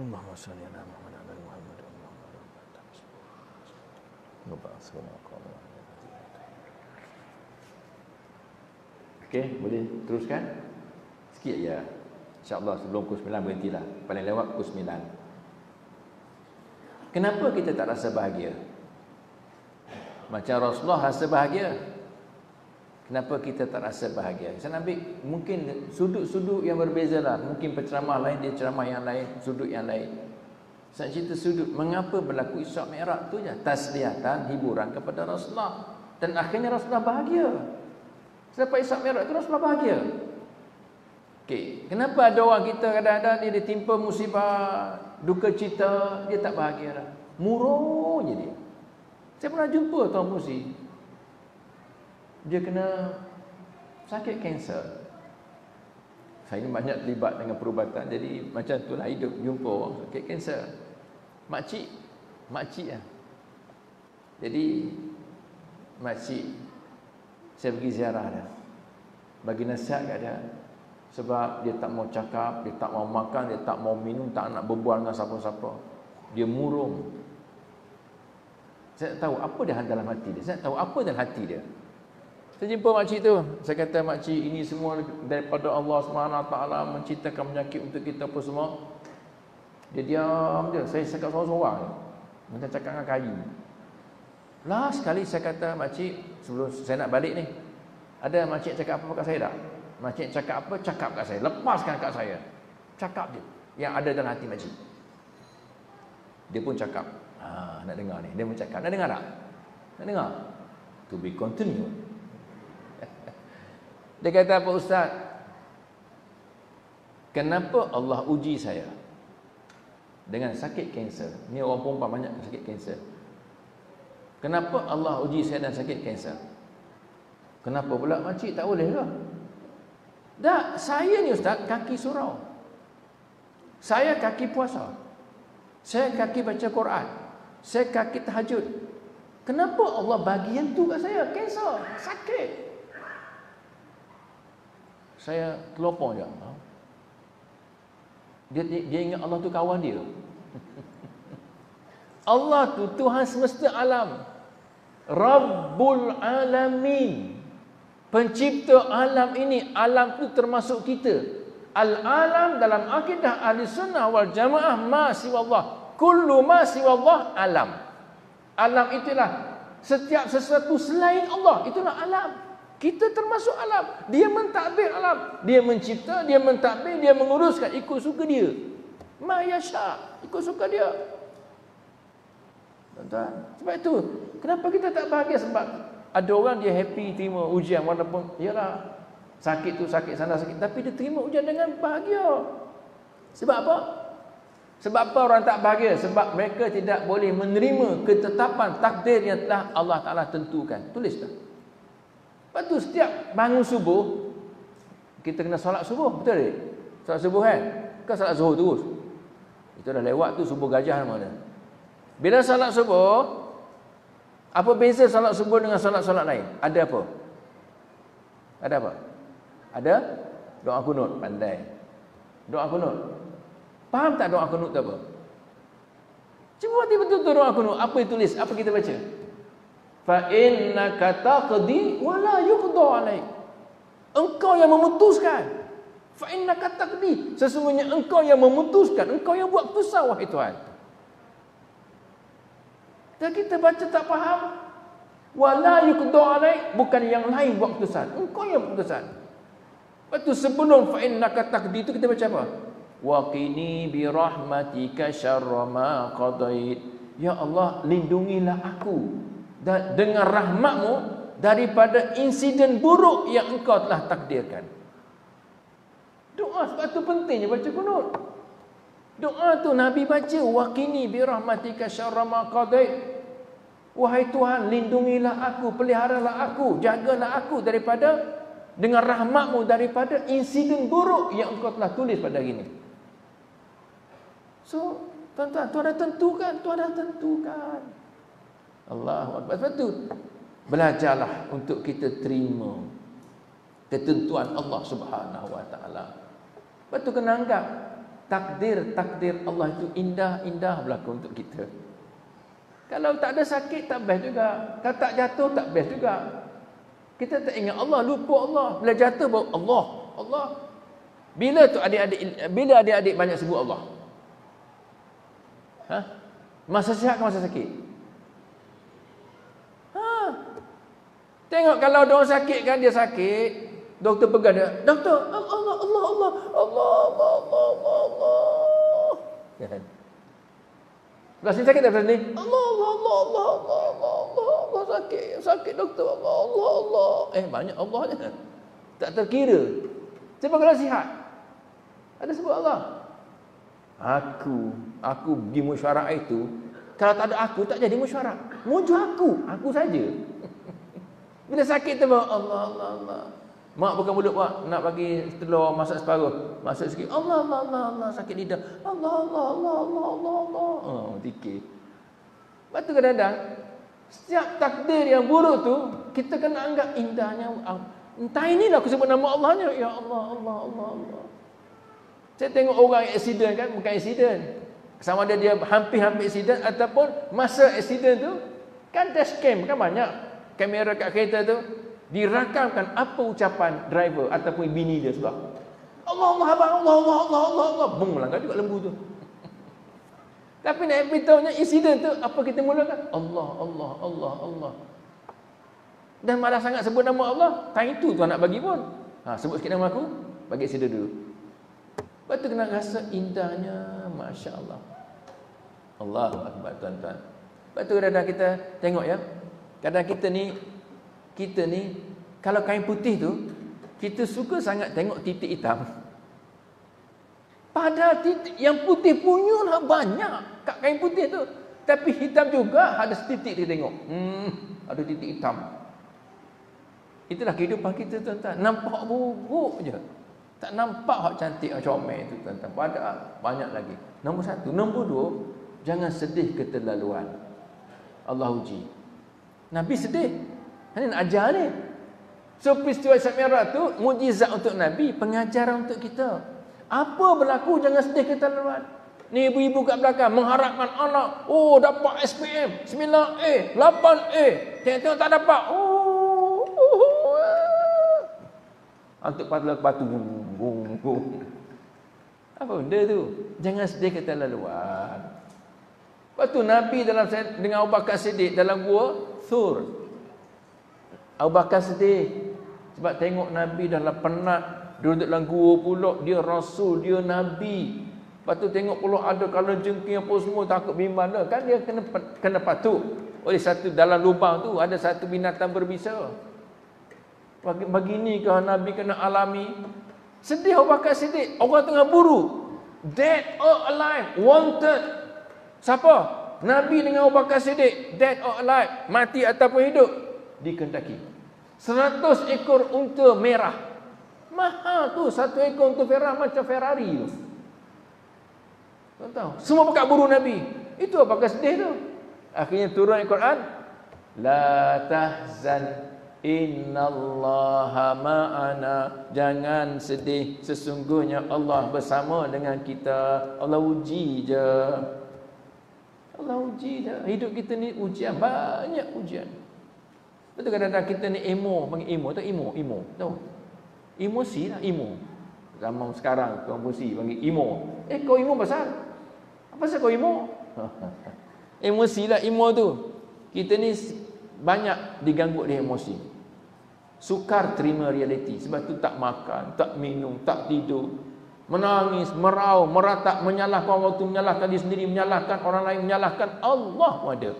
Speaker 1: Allahumma shalli ala Muhammad wa ala Muhammad. Okey, boleh teruskan? Sikit ya. InsyaAllah sebelum pukul sembilan berhentilah. Paling lewat pukul sembilan. Kenapa kita tak rasa bahagia? Macam Rasulullah rasa bahagia. Kenapa kita tak rasa bahagia? Saya ambil mungkin sudut-sudut yang berbeza lah. Mungkin penceramah lain, dia ceramah yang lain, sudut yang lain. Saya cerita sudut mengapa berlaku Isra' Mi'raj tu je. Tasliyatan, hiburan kepada Rasulullah. Dan akhirnya Rasulullah bahagia. Selepas Isra' Mi'raj tu Rasulullah bahagia. Okey, kenapa ada orang kita kadang-kadang dia ditimpa musibah, duka cita, dia tak bahagia dah. Murung je dia. Saya pernah jumpa Tuan Musi. Dia kena sakit kanser. Saya ni banyak terlibat dengan perubatan, jadi macam itulah hidup, jumpa orang sakit kanser. Makcik, makcik lah. Jadi makcik, saya pergi ziarah dia, bagi nasihat kat dia. Sebab dia tak mau cakap, dia tak mau makan, dia tak mau minum, tak nak berbual dengan siapa-siapa. Dia murung. Saya tak tahu apa dia dalam hati dia. Saya tak tahu apa dalam hati dia. Saya jumpa makcik tu. Saya kata, makcik, ini semua daripada Allah subhanahu wa taala menciptakan penyakit untuk kita apa semua. Dia diam je. Saya cakap seorang-seorang. Macam cakap dengan kayu. Last sekali saya kata, makcik, sebelum saya nak balik ni, ada makcik cakap apa kat saya tak? Makcik cakap apa? Cakap kat saya. Lepaskan kat saya. Cakap je. Yang ada dalam hati makcik. Dia pun cakap. Ha, nak dengar ni. Dia pun cakap. Nak dengar tak? Nak dengar? To be continued. Dia kata, apa Ustaz? Kenapa Allah uji saya dengan sakit kanser? Ni orang perempuan banyak sakit kanser. Kenapa Allah uji saya dengan sakit kanser? Kenapa pula makcik tak boleh lah? Tak, saya ni Ustaz kaki surau. Saya kaki puasa. Saya kaki baca Quran. Saya kaki tahajud. Kenapa Allah bagi yang tu kat saya? Kanser, sakit. Saya terlopong je. Dia, dia ingat Allah tu kawan dia. Allah tu Tuhan semesta alam. Rabbul alamin. Pencipta alam ini. Alam tu termasuk kita. Al-alam dalam akidah ahli sunnah wal jamaah ma siwallah. Kullu ma siwallah alam. Alam itulah setiap sesuatu selain Allah. Itulah alam. Kita termasuk alam. Dia mentadbir alam. Dia mencipta, dia mentadbir, dia menguruskan ikut suka dia. Ma yasha, ikut suka dia. Tuan-tuan, sebab itu kenapa kita tak bahagia? Sebab ada orang dia happy terima ujian walaupun yalah sakit tu sakit sana sakit, tapi dia terima ujian dengan bahagia. Sebab apa? Sebab apa orang tak bahagia? Sebab mereka tidak boleh menerima ketetapan takdir yang telah Allah Taala tentukan. Tulis tak? Lepas tu setiap bangun subuh kita kena solat subuh, betul tak? Solat subuh kan? Ke solat zuhur terus? Itu dah lewat tu subuh gajah nama dia. Bila solat subuh, apa beza solat subuh dengan solat-solat lain? Ada apa? Ada apa? Ada doa kunut, pandai. Doa kunut. Faham tak doa kunut tu apa? Cuba betul-betul doa kunut. Apa yang tulis? Apa kita baca? Fa innaka taqdi wa la yuqda alaik. Engkau yang memutuskan. Fa innaka taqdi. Sesungguhnya engkau yang memutuskan, engkau yang buat keputusan wahai Tuhan. Dan kita baca tak faham. Wa la yuqda alaik, bukan yang lain buat keputusan. Engkau yang buat keputusan. Lepas tu sebelum fa innaka taqdi itu kita baca apa? Wa qini bi rahmatika syarra ma qadait. Ya Allah, lindungilah aku dan dengan rahmatmu daripada insiden buruk yang engkau telah takdirkan. Doa sebab tu pentingnya baca kunut. Doa tu Nabi baca, waqini bi rahmatika syarra ma qadait. Wahai Tuhan, lindungilah aku, peliharalah aku, jagalah aku daripada dengan rahmatmu daripada insiden buruk yang engkau telah tulis pada hari ini. So, tuan-tuan, Tuhan dah tentukan, Tuhan dah tentukan. Allahu Akbar. Sebab tu belajarlah untuk kita terima ketentuan Allah Subhanahu wa taala. Lepas tu kena anggap takdir-takdir Allah itu indah-indah berlaku untuk kita. Kalau tak ada sakit, tak best juga. Kalau tak jatuh, tak best juga. Kita tak ingat Allah, lupa Allah. Bila jatuh, baru Allah. Allah. Bila tu adik-adik, bila adik-adik banyak sebut Allah? Ha? Masa sihat ke masa sakit? Ha? Tengok kalau ada orang sakit kan, dia sakit. Doktor pegang dia. Doktor, Allah, Allah, Allah, Allah, Allah, Allah, Allah, Allah. Kan? Belah sini sakit tak belah sini? Allah, Allah, Allah, Allah, Allah, Allah, Allah, Allah, sakit, sakit doktor, Allah, Allah, Allah. Eh, banyak Allah je. Tak terkira. Siapa kalau sihat? Ada sebut Allah. Aku, aku pergi mesyuarat itu, kalau tak ada aku, tak jadi mesyuarat. Muncul aku, aku saja. Bila sakit tu, Allah, Allah, Allah. Mak bukan mulut mak nak bagi telur masak separuh, masak sikit. Allah Allah Allah Allah sakit lidah. Allah Allah Allah Allah Allah Allah. Oh, fikir. Batu kadang-kadang setiap takdir yang buruk tu kita kena anggap indahnya. Entah inilah aku sebut nama Allahnya. Ya Allah Allah Allah Allah. Saya tengok orang accident kan, bukan accident. Sama ada dia hampir-hampir accident ataupun masa accident tu kan dashcam kan banyak kamera kat kereta tu. Dirakamkan apa ucapan driver ataupun bini dia sebelah. Allah Allah abang Allah Allah Allah Allah Allah. Bung melanggar juga lembu tu. Tapi nak beritahunya insiden tu apa kita mulakan? Allah Allah Allah Allah. Dan malah sangat sebut nama Allah. Time tu tuan nak bagi pun. Ha, sebut sikit nama aku, bagi insiden dulu. Lepas tu kena rasa indahnya, masya-Allah. Allahu akbar tuan-tuan. Lepas tu kadang-kadang kita tengok ya. Kadang kita ni Kita ni, kalau kain putih tu, kita suka sangat tengok titik hitam. Padahal titik yang putih punya lah banyak kat kain putih tu. Tapi hitam juga ada setitik dia tengok. Hmm, ada titik hitam. Itulah kehidupan kita tuan-tuan. Nampak buruk je. Tak nampak hak cantik, hak comel tu tuan-tuan. Padahal banyak lagi. Nombor satu. Nombor dua, jangan sedih keterlaluan. Allah uji. Nabi sedih. Ini nak ajar ni. So peristiwa Isra Mi'raj tu mukjizat untuk Nabi, pengajaran untuk kita. Apa berlaku jangan sedih keterlaluan. Ni ibu-ibu kat belakang mengharapkan anak. Oh dapat S P M sembilan A, lapan A. Tengok-tengok tak dapat. Oh. Untuk patlah batu bung bung bung. Apa benda tu? Jangan sedih keterlaluan. Lepas tu Nabi dalam dengan Abu Bakar Siddiq dalam gua Thur. Abu Bakar sedih sebab tengok Nabi dah lah penat duduk dalam gua pula, dia rasul, dia nabi. Lepas tu tengok pula ada kalajengking apa semua takut bimbang dah. Kan dia kena kena patut oleh satu dalam lubang tu ada satu binatang berbisa. Bagi begini kah Nabi kena alami? Sedih Abu Bakar Siddiq, orang tengah buru. Dead or alive, wanted. Siapa? Nabi dengan Abu Bakar Siddiq, dead or alive, mati ataupun hidup, dikendaki. Seratus ekor unta merah. Mahal tu satu ekor unta merah macam Ferrari tu. Tuan tahu? Semua pekat buru Nabi. Itu apa kesedih tu? Akhirnya turun Al-Quran. La tahzan innallaha ma'ana. Jangan sedih, sesungguhnya Allah bersama dengan kita. Allah uji je. Allah uji je. Hidup kita ni ujian, banyak ujian. Betul kadang-kadang kita ni emo, panggil emo, tahu emo, emo, tahu? Emosi lah, emo. Zaman sekarang tuan emosi panggil emo. Eh kau emo pasal? Apa pasal kau emo? Emosi lah emo tu. Kita ni banyak diganggu oleh emosi. Sukar terima realiti, sebab tu tak makan, tak minum, tak tidur. Menangis, merau, meratak, menyalahkan waktu, menyalahkan diri sendiri, menyalahkan orang lain, menyalahkan Allah ada.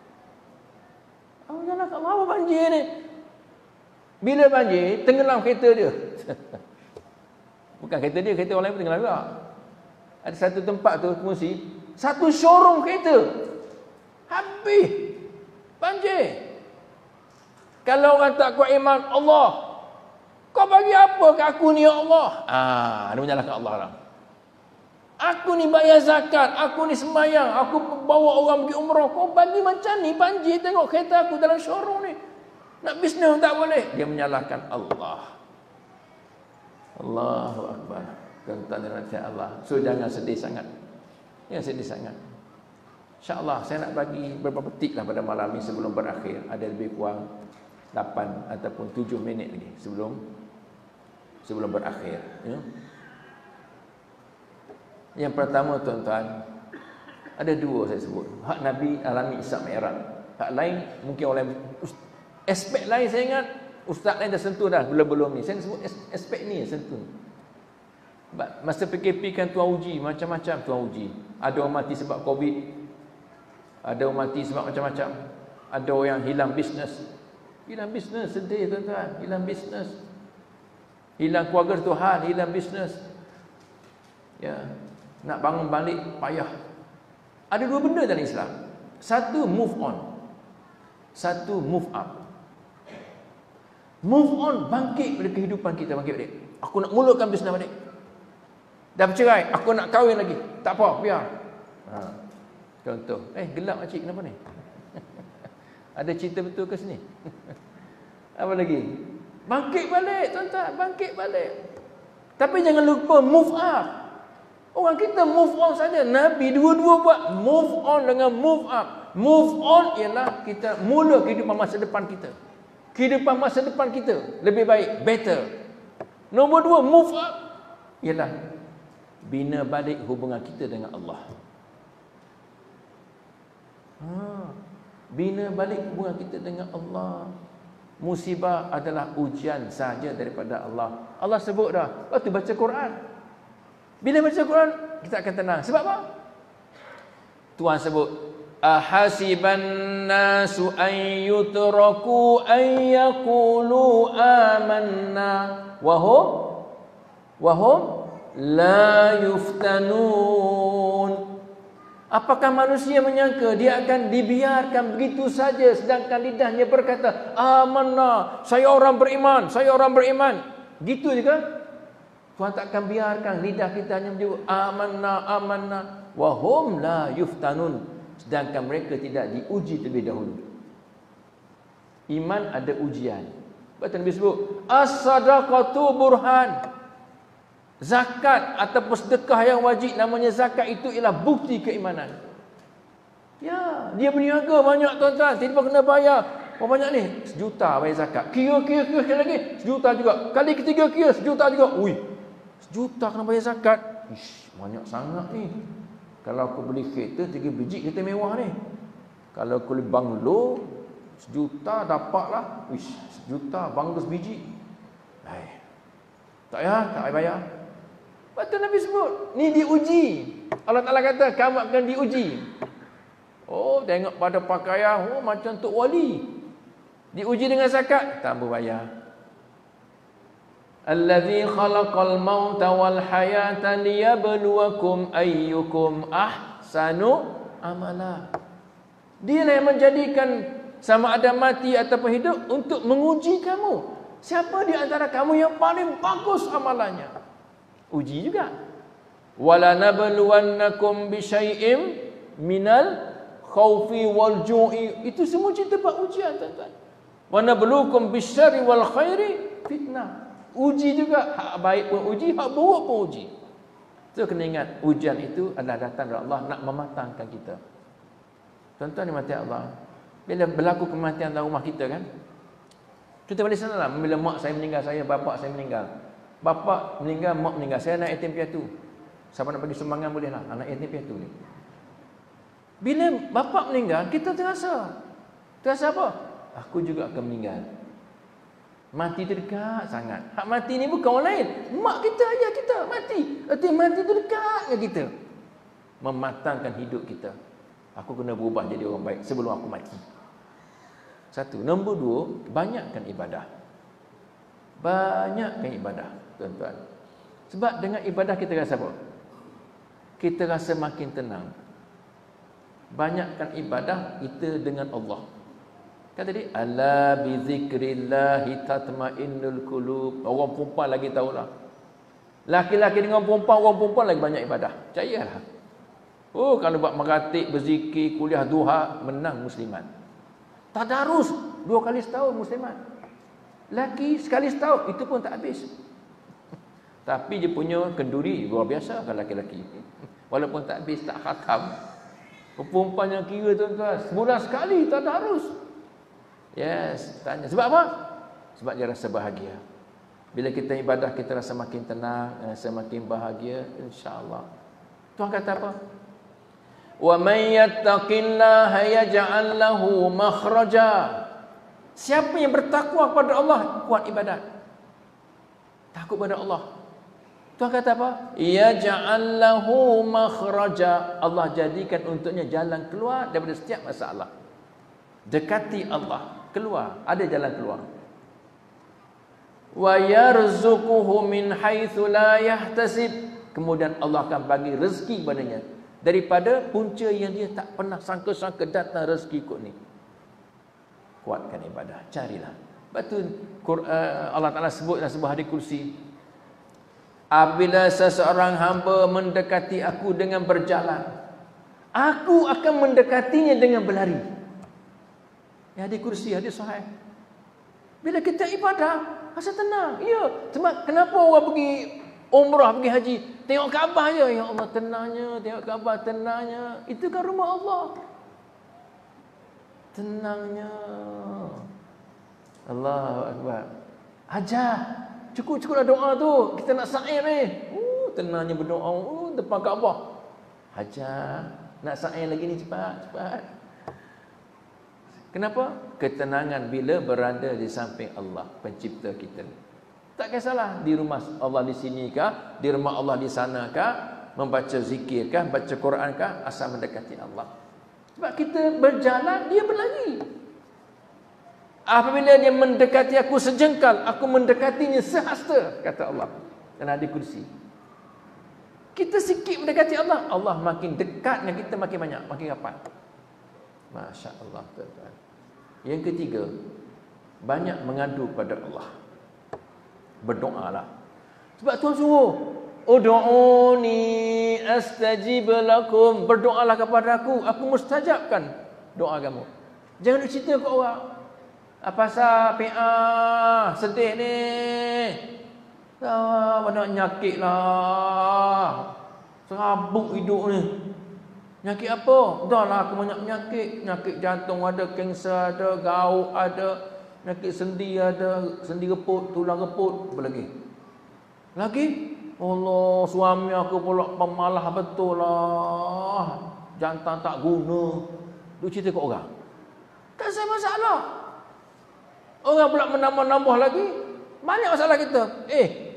Speaker 1: Oh, janganlah kat bawah banjir ni. Bila banjir, tenggelam kereta dia. Bukan kereta dia, kereta orang lain pun tenggelam juga. Ada satu tempat tu, fungsi, satu showroom kereta. Habis. Banjir. Kalau orang tak kuat iman, Allah, kau bagi apa ke aku ni ya Allah? Ah, dia menyalahkan Allah lah. Aku ni bayar zakat, aku ni sembahyang, aku bawa orang pergi umrah. Kau bagi macam ni banjir, tengok kereta aku dalam showroom ni. Nak bisnes tak boleh. Dia menyalahkan Allah. Allahu Akbar. Tuan-tuan dan puan Allah. So jangan sedih sangat. Jangan sedih sangat. InsyaAllah saya nak bagi beberapa tip lah pada malam ini sebelum berakhir. Ada lebih kurang lapan ataupun tujuh minit lagi sebelum sebelum berakhir. Ya. Yang pertama tuan-tuan, ada dua saya sebut. Hak Nabi alami Isra Mi'raj. Hak lain mungkin oleh aspek lain saya ingat ustaz lain dah sentuh dah belum-belum ni. Saya sebut aspek ni sentuh. Masa P K P kan tuan uji macam-macam tuan uji. Ada orang mati sebab Covid. Ada orang mati sebab macam-macam. Ada orang yang hilang bisnes. Hilang bisnes sedih tuan-tuan, hilang bisnes. Hilang keluarga Tuhan, hilang bisnes. Ya, nak bangun balik payah. Ada dua benda dalam Islam. Satu move on. Satu move up. Move on, bangkit pada kehidupan kita, bangkit balik. Aku nak mulakan bisnes balik. Dah bercerai, aku nak kahwin lagi. Tak apa, biar. Ha. Contoh, eh gelap makcik kenapa ni? Ada cerita betul ke sini? Apa lagi? Bangkit balik tuan-tuan, bangkit balik. Tapi jangan lupa move up. Orang kita move on saja. Nabi dua-dua buat move on dengan move up. Move on ialah kita mula kehidupan masa depan kita. Kehidupan masa depan kita lebih baik, better. Nombor dua, move up ialah bina balik hubungan kita dengan Allah. Ha, bina balik hubungan kita dengan Allah. Musibah adalah ujian sahaja daripada Allah. Allah sebut dah waktu baca Quran. Bila baca Quran kita akan tenang. Sebab apa? Tuhan sebut ahasiban nasu an yutraku an yaqulu amanna wa hum wa hum la yuftanun. Apakah manusia menyangka dia akan dibiarkan begitu saja sedangkan lidahnya berkata amanna, saya orang beriman, saya orang beriman. Gitu juga Tuhan tak akan biarkan lidah kita hanya menyebut amanna amanna wa hum la yuftanun, sedangkan mereka tidak diuji terlebih dahulu. Iman ada ujian. Betul Nabi sebut as-sadaqatu burhan. Zakat ataupun sedekah yang wajib namanya zakat itu ialah bukti keimanan. Ya, dia berniaga banyak tuan-tuan, tiba kena bayar. Oh banyak ni, sejuta bayar zakat. Kira-kira kira sekali lagi, sejuta juga. Kali ketiga kira sejuta juga. Ui, sejuta kena bayar zakat. Ish, banyak sangat ni. Kalau aku beli kereta, tiga biji kereta mewah ni. Kalau aku beli banglo, sejuta dapatlah. Ish, sejuta banglo sebiji. Hai. Tak payah, tak payah bayar. Betul Nabi sebut, ni diuji. Allah Ta'ala kata, kamu akan diuji. Oh, tengok pada pakaian, oh macam Tok Wali. Diuji dengan zakat, tambah bayar. Allazi khalaqal mauta wal hayata liyabluwakum ayyukum ahsanu amala. Dia yang menjadikan sama ada mati ataupun hidup untuk menguji kamu. Siapa di antara kamu yang paling bagus amalannya? Uji juga. Wala nabluwannakum bisyai'im minal khaufi wal ju'i. Itu semua cerita buat ujian tuan-tuan. Wa nabluukum bisyarri wal khairi fitnah. Uji juga, hak baik pun uji, hak buruk pun uji. So kena ingat, ujian itu adalah datang dari Allah nak mematangkan kita. Tuan-tuan dimati Allah. Bila berlaku kematian dalam rumah kita kan, kita balik sana lah. Bila mak saya meninggal, saya, bapak saya meninggal. Bapa meninggal, mak meninggal. Saya anak yatim piatu. Siapa nak bagi sumbangan boleh lah. Anak yatim piatu ni. Bila bapa meninggal, kita terasa. Terasa apa? Aku juga akan meninggal. Mati terdekat sangat. Hak mati ni bukan orang lain. Mak kita, ayah kita mati. Arti mati terdekat dengan kita. Mematangkan hidup kita. Aku kena berubah jadi orang baik sebelum aku mati. Satu. Nombor dua, banyakkan ibadah. Banyakkan ibadah. Tuan-tuan. Sebab dengan ibadah kita rasa apa? Kita rasa makin tenang. Banyakkan ibadah kita dengan Allah. Kata dia, ala bi zikrillahi tatmainnul qulub. Orang perempuan lagi tahulah. Laki-laki dengan perempuan, orang perempuan lagi banyak ibadah. Percayalah. Oh, kalau buat meratik, berzikir, kuliah duha, menang muslimat. Tadarus dua kali setahun muslimat. Laki sekali setahun, itu pun tak habis. Tapi dia punya kenduri luar biasa kalau laki-laki. Walaupun tak habis, tak khatam. Perempuan yang kira tuan-tuan, sebulan sekali tak ada harus. Yes, tanya. Sebab apa? Sebab dia rasa bahagia. Bila kita ibadah, kita rasa makin tenang, rasa makin bahagia, insya-Allah. Tuhan kata apa? Wa may yattaqillaha yaj'al lahu makhraja. Siapa yang bertakwa kepada Allah, kuat ibadat. Takut pada Allah. Tuhan kata apa? Yaj'al lahu makhraja. Allah jadikan untuknya jalan keluar daripada setiap masalah. Dekati Allah, keluar, ada jalan keluar. Wa yarzuquhu min haitsu la yahtasib. Kemudian Allah akan bagi rezeki padanya daripada punca yang dia tak pernah sangka-sangka datang rezeki kot ni. Kuatkan ibadah, carilah. Betul Allah Taala sebut dalam sebuah hadis kursi, apabila seseorang hamba mendekati aku dengan berjalan, aku akan mendekatinya dengan berlari. Ya, hadis kursi, hadis sahih. Bila kita ibadah, rasa tenang. Ya, sebab kenapa orang pergi umrah, pergi haji, tengok Kaabah je, ya Allah tenangnya, tengok Kaabah tenangnya. Itu kan rumah Allah. Tenangnya. Allahu akbar. Ajar. Cukup-cukup doa tu. Kita nak sa'i ni. Uh, tenangnya berdoa uh, depan Kaabah. Hajar. Nak sa'i lagi ni cepat, cepat. Kenapa? Ketenangan bila berada di samping Allah, pencipta kita. Tak kisahlah di rumah Allah di sini kah, di rumah Allah di sana kah, membaca zikir kah, baca Quran kah, asal mendekati Allah. Sebab kita berjalan, dia berlari. Apabila dia mendekati aku sejengkal, aku mendekatinya sehasta, kata Allah. Dan ada kursi. Kita sikit mendekati Allah, Allah makin dekat dengan kita, makin banyak, makin rapat. Masya Allah, tuan-tuan. Yang ketiga, banyak mengadu pada Allah. Berdoalah. Sebab Tuhan suruh, ud'uni astajib lakum. Berdoalah kepada aku, aku mustajabkan doa kamu. Jangan duk cerita ke orang. Apa pasal P A sedih ni? Ah, banyak nyakit lah. Serabut hidup ni. Nyakit apa? Dah lah aku banyak penyakit. Nyakit jantung ada, kanser ada, gout ada, penyakit sendi ada, sendi reput, tulang reput, apa lagi? Lagi? Allah, suami aku pula pemalas betul lah. Jantan tak guna. Duk cerita kat orang. Tak ada masalah. Orang pula menambah-nambah lagi. Banyak masalah kita. Eh.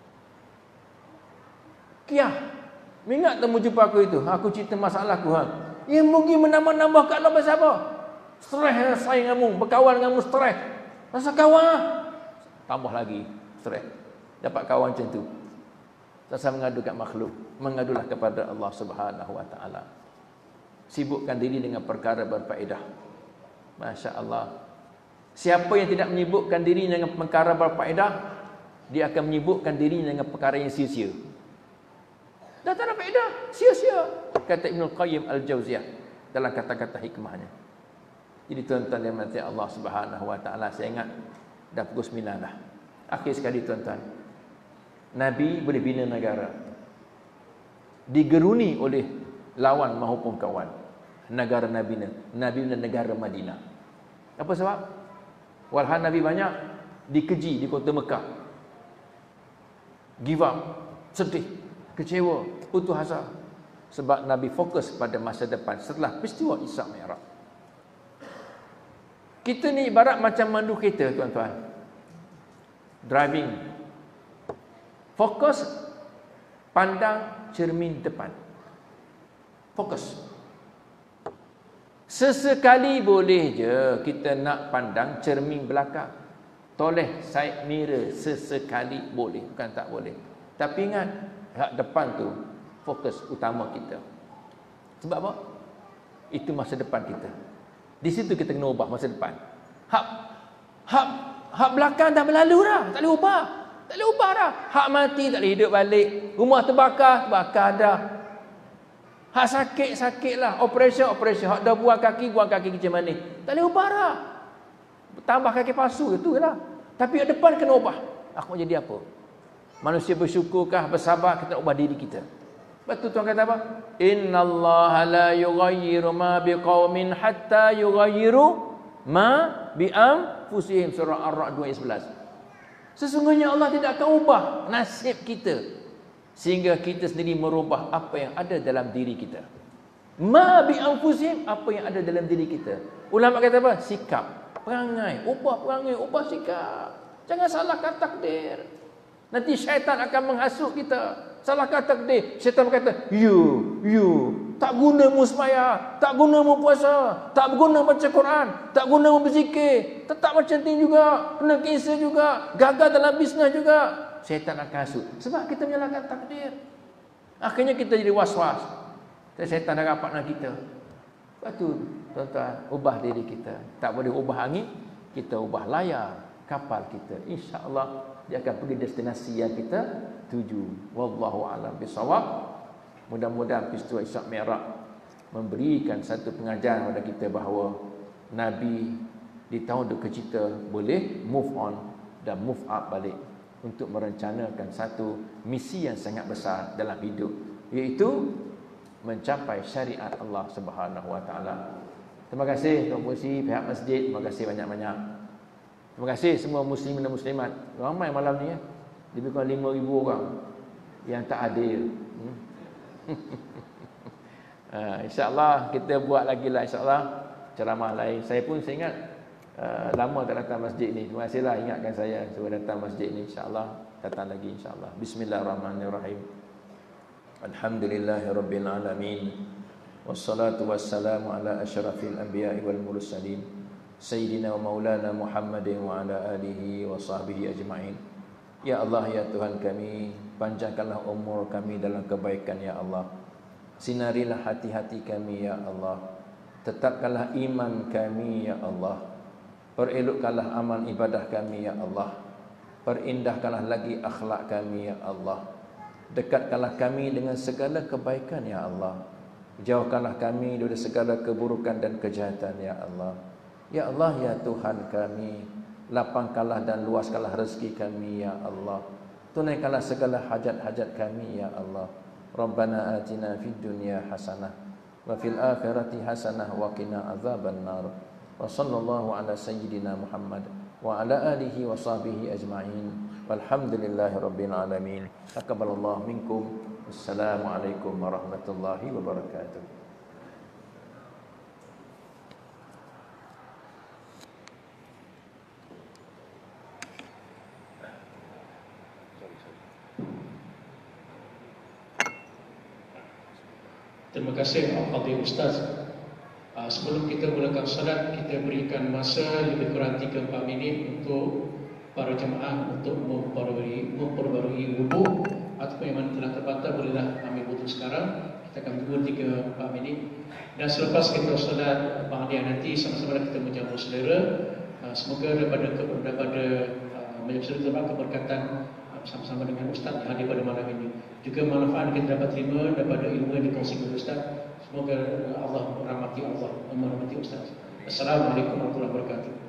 Speaker 1: Kiah. Ingat temu jumpa aku itu. Aku cerita masalah aku. Ha? Yang mungkin menambah-nambah kat Allah pasal apa? Stres sayang kamu. Berkawan dengan kamu stres. Rasa kawan lah. Tambah lagi stres. Dapat kawan macam tu. Tak usah mengadu kat makhluk. Mengadulah kepada Allah Subhanahu Wa Taala. Sibukkan diri dengan perkara berfaedah. Masya Allah. Siapa yang tidak menyibukkan diri dengan perkara berfaedah, dia akan menyibukkan diri dengan perkara yang sia-sia. Dah tak ada faedah, sia-sia. Kata Ibnul Qayyim Al-Jauziyah dalam kata-kata hikmahnya. Jadi tuan-tuan yang mati Allah Subhanahu Wa Taala, saya ingat dah pukul sembilan dah. Akhir sekali tuan-tuan, Nabi boleh bina negara, digeruni oleh lawan maupun kawan. Negara Nabi ni, Nabi bina negara Madinah. Apa sebab? Walhan Nabi banyak dikeji di kota Mekah. Give up, sedih, kecewa, putus asa. Sebab Nabi fokus pada masa depan setelah peristiwa Isra Mi'raj. Kita ni ibarat macam mandu kereta tuan-tuan. Driving. Fokus, pandang cermin depan. Fokus. Sesekali boleh je kita nak pandang cermin belakang. Toleh side mirror sesekali boleh, bukan tak boleh. Tapi ingat, hak depan tu fokus utama kita. Sebab apa? Itu masa depan kita. Di situ kita kena ubah masa depan. Hak hak hak belakang dah berlalu dah, tak boleh ubah. Tak boleh ubah dah. Hak mati tak boleh hidup balik. Rumah terbakar, terbakar dah. Hak sakit, sakitlah. Operation, operation. Hak dah buang kaki, buang kaki macam mana. Tak boleh ubah dah. Tambah kaki palsu, itu lah. Tapi hak depan kena ubah. Aku nak jadi apa? Manusia bersyukurkah, bersabar, kita ubah diri kita. Betul Tuhan kata apa? Innallaha la yughayyiru ma biqaumin hatta yughayyiru ma bi anfusihim. Surah Ar-Ra'd dua ayat sebelas. Sesungguhnya Allah tidak akan ubah nasib kita sehingga kita sendiri merubah apa yang ada dalam diri kita. Ma bi anfusihim, apa yang ada dalam diri kita. Ulama kata apa? Sikap, perangai, ubah perangai, ubah sikap. Jangan salahkan takdir. Nanti syaitan akan menghasut kita. Salahkan takdir. Syaitan berkata, you, you, tak guna mu sembahyang, tak guna mu puasa, tak guna baca Quran, tak guna mu berzikir, tetap macam ni juga, kena kisah juga, gagal dalam bisnes juga. Syaitan akan hasut. Sebab kita menyalahkan takdir. Akhirnya kita jadi was-was. Syaitan dah rapat dengan kita. Lepas tu, tuan-tuan, ubah diri kita. Tak boleh ubah angin, kita ubah layar kapal kita. InsyaAllah dia akan pergi destinasi yang kita tuju. Wallahu a'lam bishawab. Mudah-mudahan peristiwa Isra' Mi'raj memberikan satu pengajaran kepada kita bahawa Nabi di tahun duka cita boleh move on dan move up balik untuk merencanakan satu misi yang sangat besar dalam hidup, iaitu mencapai syariat Allah Subhanahu wa taala. Terima kasih Tuan Pengerusi, pihak masjid, terima kasih banyak-banyak. Terima kasih semua muslimin dan muslimat. Ramai malam ni ya. Lebih kurang lima ribu orang yang tak hadir. Hmm. uh, InsyaAllah kita buat lagi lah, insyaAllah ceramah lain. Saya pun saya ingat uh, lama tak datang masjid ni. Terima kasihlah ingatkan saya supaya datang masjid ni. InsyaAllah datang lagi insyaAllah. Bismillahirrahmanirrahim. Alhamdulillahirabbil alamin. Wassalatu wassalamu ala asyrafil anbiya'i wal mursalin Sayyidina wa maulana Muhammadin wa ala alihi wa sahbihi ajma'in. Ya Allah, ya Tuhan kami, panjangkanlah umur kami dalam kebaikan ya Allah. Sinarilah hati-hati kami ya Allah. Tetapkanlah iman kami ya Allah. Perelokkanlah amal ibadah kami ya Allah. Perindahkanlah lagi akhlak kami ya Allah. Dekatkanlah kami dengan segala kebaikan ya Allah. Jauhkanlah kami dari segala keburukan dan kejahatan ya Allah. Ya Allah, ya Tuhan kami, lapangkanlah dan luaskanlah rezeki kami ya Allah. Tunaikanlah segala hajat-hajat kami ya Allah. Rabbana atina fid dunya hasanah wa fil akhirati hasanah wa qina azaban nar. Wa sallallahu ala sayyidina Muhammad wa ala alihi wa sahbihi ajma'in. Walhamdulillahi rabbil alamin. Taqabbalallahu minkum. Assalamualaikum warahmatullahi wabarakatuh.
Speaker 2: Terima kasih Al-Fadhil Ustaz. Uh, sebelum kita mulakan salat, kita berikan masa lebih kurang tiga sampai empat minit untuk para jemaah untuk memperbarui memperbarui wudu, ataupun yang mana telah terbatal bolehlah ambil wudu sekarang. Kita akan tunggu tiga sampai empat minit. Dan selepas kita salat Ba'diyah nanti sama-sama kita menjamu saudara. Uh, semoga daripada daripada uh, menjamu saudara keberkatan bersama-sama dengan Ustaz yang hadir pada malam ini. Juga manfaat kita dapat terima daripada ilmu yang dikongsi oleh Ustaz. Semoga Allah merahmati Allah, merahmati Ustaz. Assalamualaikum warahmatullahi wabarakatuh.